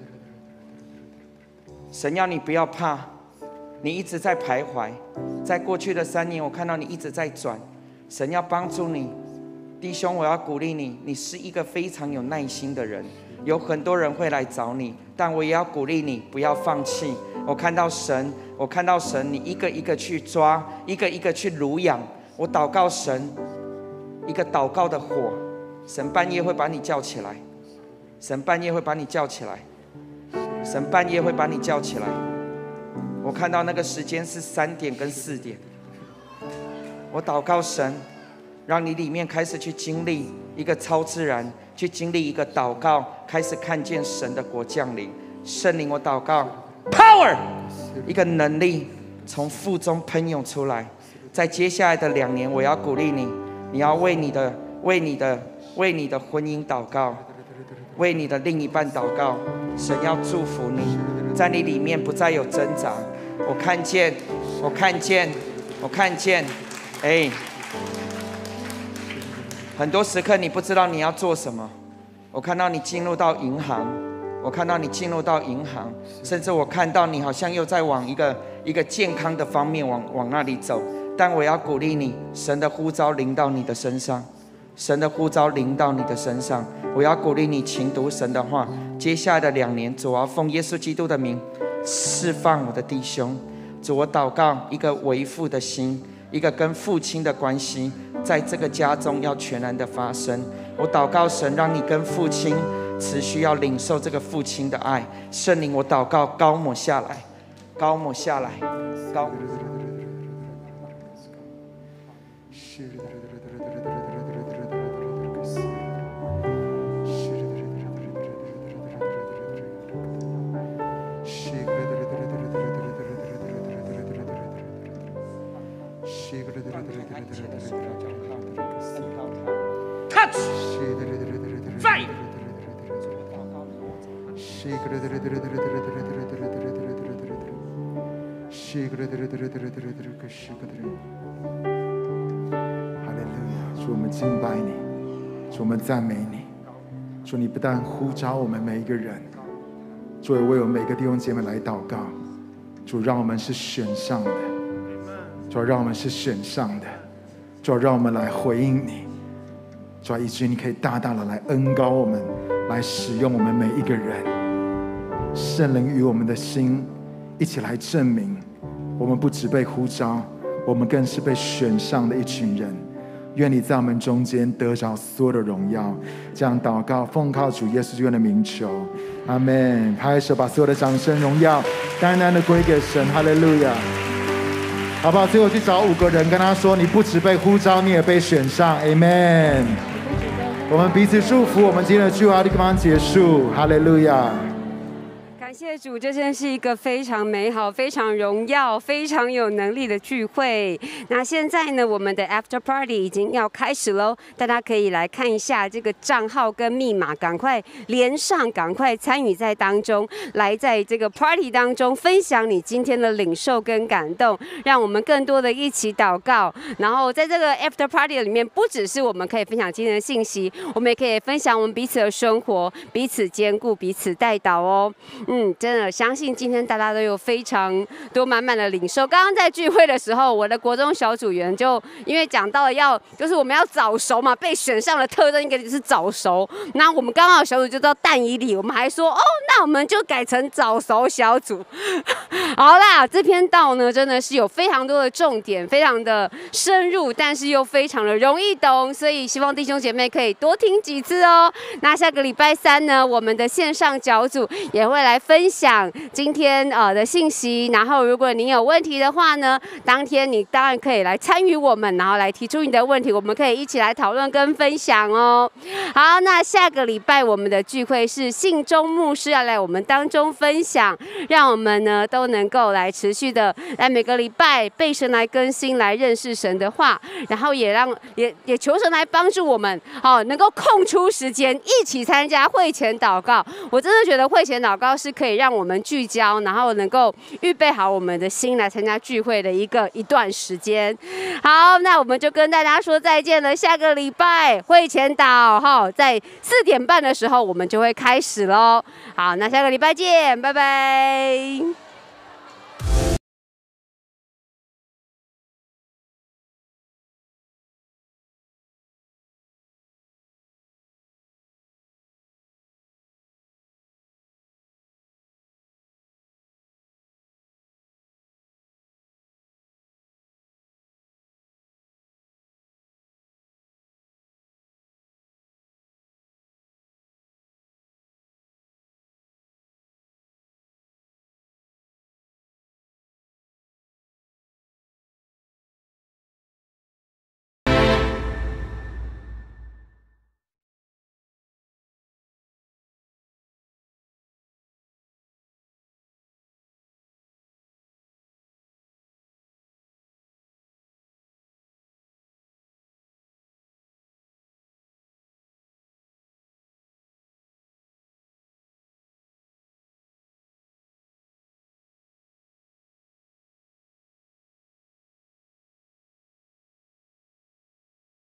神要你不要怕，你一直在徘徊，在过去的三年，我看到你一直在转，神要帮助你，弟兄，我要鼓励你，你是一个非常有耐心的人，有很多人会来找你，但我也要鼓励你不要放弃。我看到神，我看到神，你一个一个去抓，一个一个去濡养。我祷告神，一个祷告的火，神半夜会把你叫起来，神半夜会把你叫起来，神半夜会把你叫起来。我看到那个时间是三点跟四点。我祷告神，让你里面开始去经历一个超自然，去经历一个祷告，开始看见神的国降临。圣灵，我祷告 ，power， 一个能力从腹中喷涌出来。在接下来的两年，我要鼓励你，你要为你的、为你的、为你的婚姻祷告，为你的另一半祷告。神要祝福你，在你里面不再有挣扎。我看见，我看见，我看见，哎。很多时刻你不知道你要做什么，我看到你进入到银行，我看到你进入到银行，甚至我看到你好像又在往一个一个健康的方面往往那里走。但我要鼓励你，神的呼召临到你的身上，神的呼召临到你的身上。我要鼓励你勤读神的话。接下来的两年，主啊，奉耶稣基督的名释放我的弟兄。主，我祷告一个为父的心，一个跟父亲的关系，在这个家中要全然的发生。我祷告神，让你跟父亲持续要领受这个父亲的爱。圣灵，我祷告高抹下来，高抹下来，高。 Touch! Fire! 哈利路亚！主，我们敬拜你，主，我们赞美你，主，你不但呼召我们每一个人，主也为我们每个弟兄姐妹来祷告，主，让我们是选上的，主，让我们是选上的，主，让我们来回应你，主，以至于你可以大大的来恩膏我们，来使用我们每一个人。圣灵与我们的心一起来证明，我们不只被呼召，我们更是被选上的一群人。愿你在我们中间得着所有的荣耀。这样祷告，奉靠主耶稣基督的名求，阿们。拍手，把所有的掌声荣耀单单的归给神，哈利路亚。好不好？最后去找五个人，跟他说，你不只被呼召，你也被选上，阿们。我们彼此祝福，我们今天的聚会到这个地方结束，哈利路亚。 感谢主，这真是一个非常美好、非常荣耀、非常有能力的聚会。那现在呢，我们的 After Party 已经要开始喽，大家可以来看一下这个账号跟密码，赶快连上，赶快参与在当中，来在这个 Party 当中分享你今天的领受跟感动，让我们更多的一起祷告。然后在这个 After Party 里面，不只是我们可以分享今天的信息，我们也可以分享我们彼此的生活，彼此兼顾，彼此带导哦。嗯。真的相信今天大家都有非常多满满的领受。刚刚在聚会的时候，我的国中小组员就因为讲到了要，就是我们要早熟嘛，被选上的特征应该就是早熟。那我们刚刚的小组就到但以理，我们还说哦，那那我们就改成早熟小组。好啦，这篇道呢真的是有非常多的重点，非常的深入，但是又非常的容易懂，所以希望弟兄姐妹可以多听几次哦。那下个礼拜三呢，我们的线上小组也会来分享今天呃的信息，然后如果你有问题的话呢，当天你当然可以来参与我们，然后来提出你的问题，我们可以一起来讨论跟分享哦。好，那下个礼拜我们的聚会是信中牧师要来我们当中分享，让我们呢都能够来持续的来每个礼拜被神来更新，来认识神的话，然后也让也也求神来帮助我们，好、哦、能够空出时间一起参加会前祷告。我真的觉得会前祷告是可以让我们聚焦，然后能够预备好我们的心来参加聚会的一个一段时间。好，那我们就跟大家说再见了。下个礼拜会前祷哈，在四点半的时候我们就会开始喽。好，那下个礼拜见，拜拜。